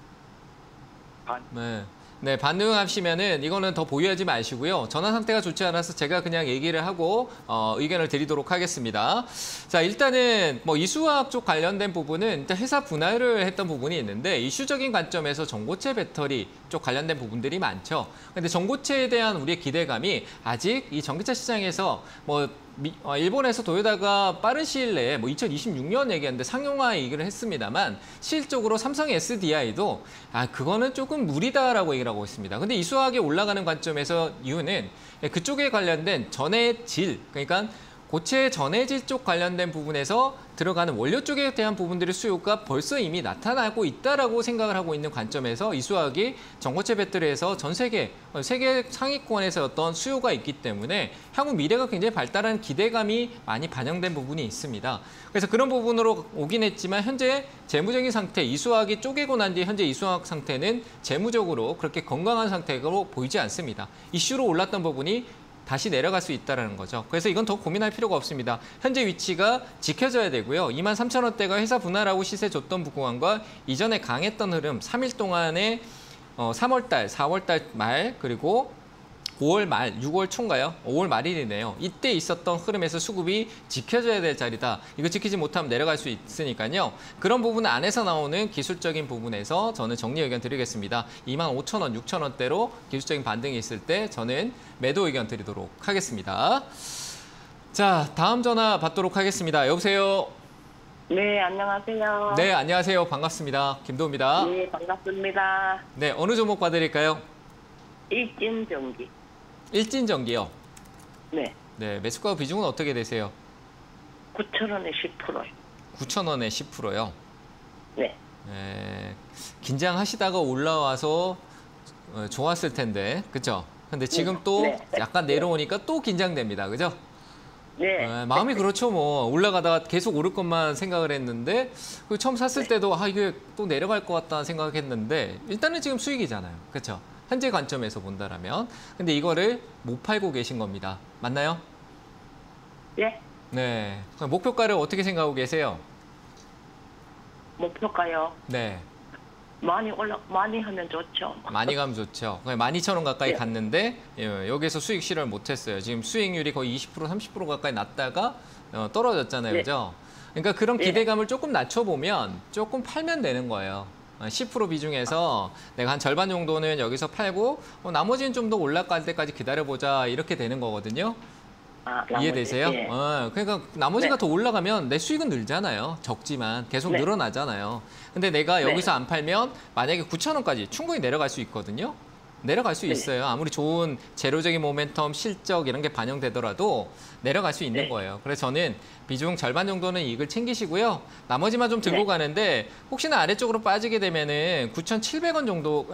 네, 반등하시면은 이거는 더 보유하지 마시고요. 전환 상태가 좋지 않아서 제가 그냥 얘기를 하고 의견을 드리도록 하겠습니다. 자, 일단은 뭐 이수화학 쪽 관련된 부분은 일단 회사 분할을 했던 부분이 있는데 이슈적인 관점에서 전고체 배터리 쪽 관련된 부분들이 많죠. 근데 전고체에 대한 우리의 기대감이 아직 이 전기차 시장에서 뭐 일본에서 도요타가 빠른 시일 내에 뭐 2026년 얘기하는데 상용화 얘기를 했습니다만 실질적으로 삼성 SDI도 그거는 조금 무리다라고 얘기를 하고 있습니다. 근데 이수화학이 올라가는 관점에서 이유는 그쪽에 관련된 전해질, 그러니까 고체 전해질 쪽 관련된 부분에서 들어가는 원료 쪽에 대한 부분들의 수요가 벌써 이미 나타나고 있다라고 생각을 하고 있는 관점에서 이수화학이 전고체 배터리에서 전 세계 상위권에서 어떤 수요가 있기 때문에 향후 미래가 굉장히 발달한 기대감이 많이 반영된 부분이 있습니다. 그래서 그런 부분으로 오긴 했지만 현재 재무적인 상태, 이수화학이 쪼개고 난 뒤 현재 이수화학 상태는 재무적으로 그렇게 건강한 상태로 보이지 않습니다. 이슈로 올랐던 부분이 다시 내려갈 수 있다는 거죠. 그래서 이건 더 고민할 필요가 없습니다. 현재 위치가 지켜져야 되고요. 23,000원대가 회사 분할하고 시세 줬던 구간과 이전에 강했던 흐름 3일 동안에 3월달, 4월달 말 그리고 5월 말, 6월 초인가요? 5월 말일이네요. 이때 있었던 흐름에서 수급이 지켜져야 될 자리다. 이거 지키지 못하면 내려갈 수 있으니까요. 그런 부분 안에서 나오는 기술적인 부분에서 저는 정리 의견 드리겠습니다. 25,000원, 6,000원대로 기술적인 반등이 있을 때 저는 매도 의견 드리도록 하겠습니다. 자, 다음 전화 받도록 하겠습니다. 여보세요? 네, 안녕하세요. 네, 안녕하세요. 반갑습니다. 김도우입니다. 네, 반갑습니다. 네, 어느 종목 봐드릴까요? 일진전기. 일진전기요. 네, 네, 매수가 비중은 어떻게 되세요? 9,000원에 10%요. 9,000원에 10%요. 네. 네, 긴장하시다가 올라와서 좋았을 텐데, 그죠? 근데 지금 또 약간 내려오니까 또 긴장됩니다, 그죠? 네. 마음이 그렇죠, 뭐. 올라가다가 계속 오를 것만 생각을 했는데, 처음 샀을 때도, 이게 또 내려갈 것 같다 생각했는데, 일단은 지금 수익이잖아요, 그렇죠? 현재 관점에서 본다라면. 근데 이거를 못 팔고 계신 겁니다. 맞나요? 예? 네. 목표가를 어떻게 생각하고 계세요? 목표가요? 네. 많이 하면 좋죠. 많이 가면 좋죠. 12,000원 가까이 갔는데 여기서 수익 실현을 못했어요. 지금 수익률이 거의 20%, 30% 가까이 났다가 떨어졌잖아요. 그죠? 그러니까 그런 기대감을 조금 낮춰보면 조금 팔면 되는 거예요. 10% 비중에서 내가 한 절반 정도는 여기서 팔고 나머지는 좀 더 올라갈 때까지 기다려보자 이렇게 되는 거거든요. 이해되세요? 예. 그러니까 나머지가 더 올라가면 내 수익은 늘잖아요. 적지만 계속 늘어나잖아요. 근데 내가 여기서 안 팔면 만약에 9,000원까지 충분히 내려갈 수 있거든요. 내려갈 수 있어요. 아무리 좋은 재료적인 모멘텀, 실적 이런 게 반영되더라도 내려갈 수 있는 거예요. 그래서 저는 비중 절반 정도는 이익을 챙기시고요. 나머지만 좀 들고 가는데 혹시나 아래쪽으로 빠지게 되면은 9,700원 정도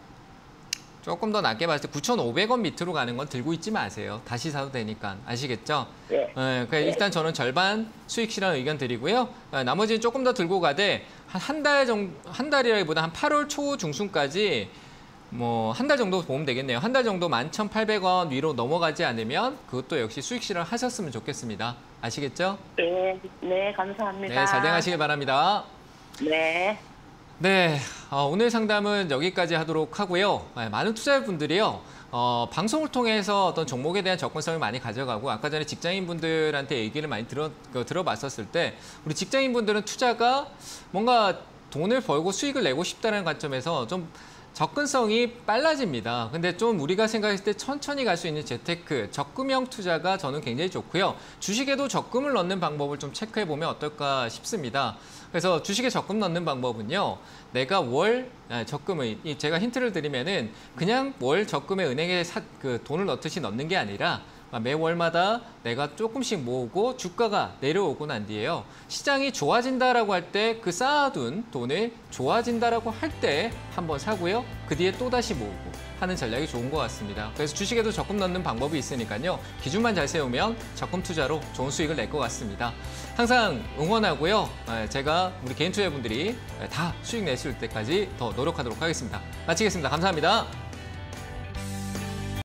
조금 더 낮게 봤을 때 9,500원 밑으로 가는 건 들고 있지 마세요. 다시 사도 되니까. 아시겠죠? 그러니까 일단 저는 절반 수익 실현 의견 드리고요. 나머지는 조금 더 들고 가되 한 달 정도, 한 달이라기보다 한 8월 초 중순까지 뭐 한 달 정도 보면 되겠네요. 한 달 정도 11,800원 위로 넘어가지 않으면 그것도 역시 수익 실현 하셨으면 좋겠습니다. 아시겠죠? 네, 감사합니다. 네, 잘 되시길 바랍니다. 네. 네, 오늘 상담은 여기까지 하도록 하고요. 많은 투자자분들이요. 방송을 통해서 어떤 종목에 대한 접근성을 많이 가져가고 아까 전에 직장인분들한테 얘기를 많이 들어봤었을 때 우리 직장인분들은 투자가 뭔가 돈을 벌고 수익을 내고 싶다는 관점에서 좀 접근성이 빨라집니다. 근데 좀 우리가 생각했을 때 천천히 갈 수 있는 재테크, 적금형 투자가 저는 굉장히 좋고요. 주식에도 적금을 넣는 방법을 좀 체크해보면 어떨까 싶습니다. 그래서 주식에 적금 넣는 방법은요. 내가 월 적금을, 제가 힌트를 드리면은 그냥 월 적금에 은행에 돈을 넣듯이 넣는 게 아니라 매월마다 내가 조금씩 모으고 주가가 내려오고 난 뒤에요. 시장이 좋아진다라고 할 때 그 쌓아둔 돈을 좋아진다라고 할 때 한번 사고요. 그 뒤에 또다시 모으고 하는 전략이 좋은 것 같습니다. 그래서 주식에도 적금 넣는 방법이 있으니까요. 기준만 잘 세우면 적금 투자로 좋은 수익을 낼 것 같습니다. 항상 응원하고요. 제가 우리 개인 투자자분들이 다 수익 낼 수 있을 때까지 더 노력하도록 하겠습니다. 마치겠습니다. 감사합니다.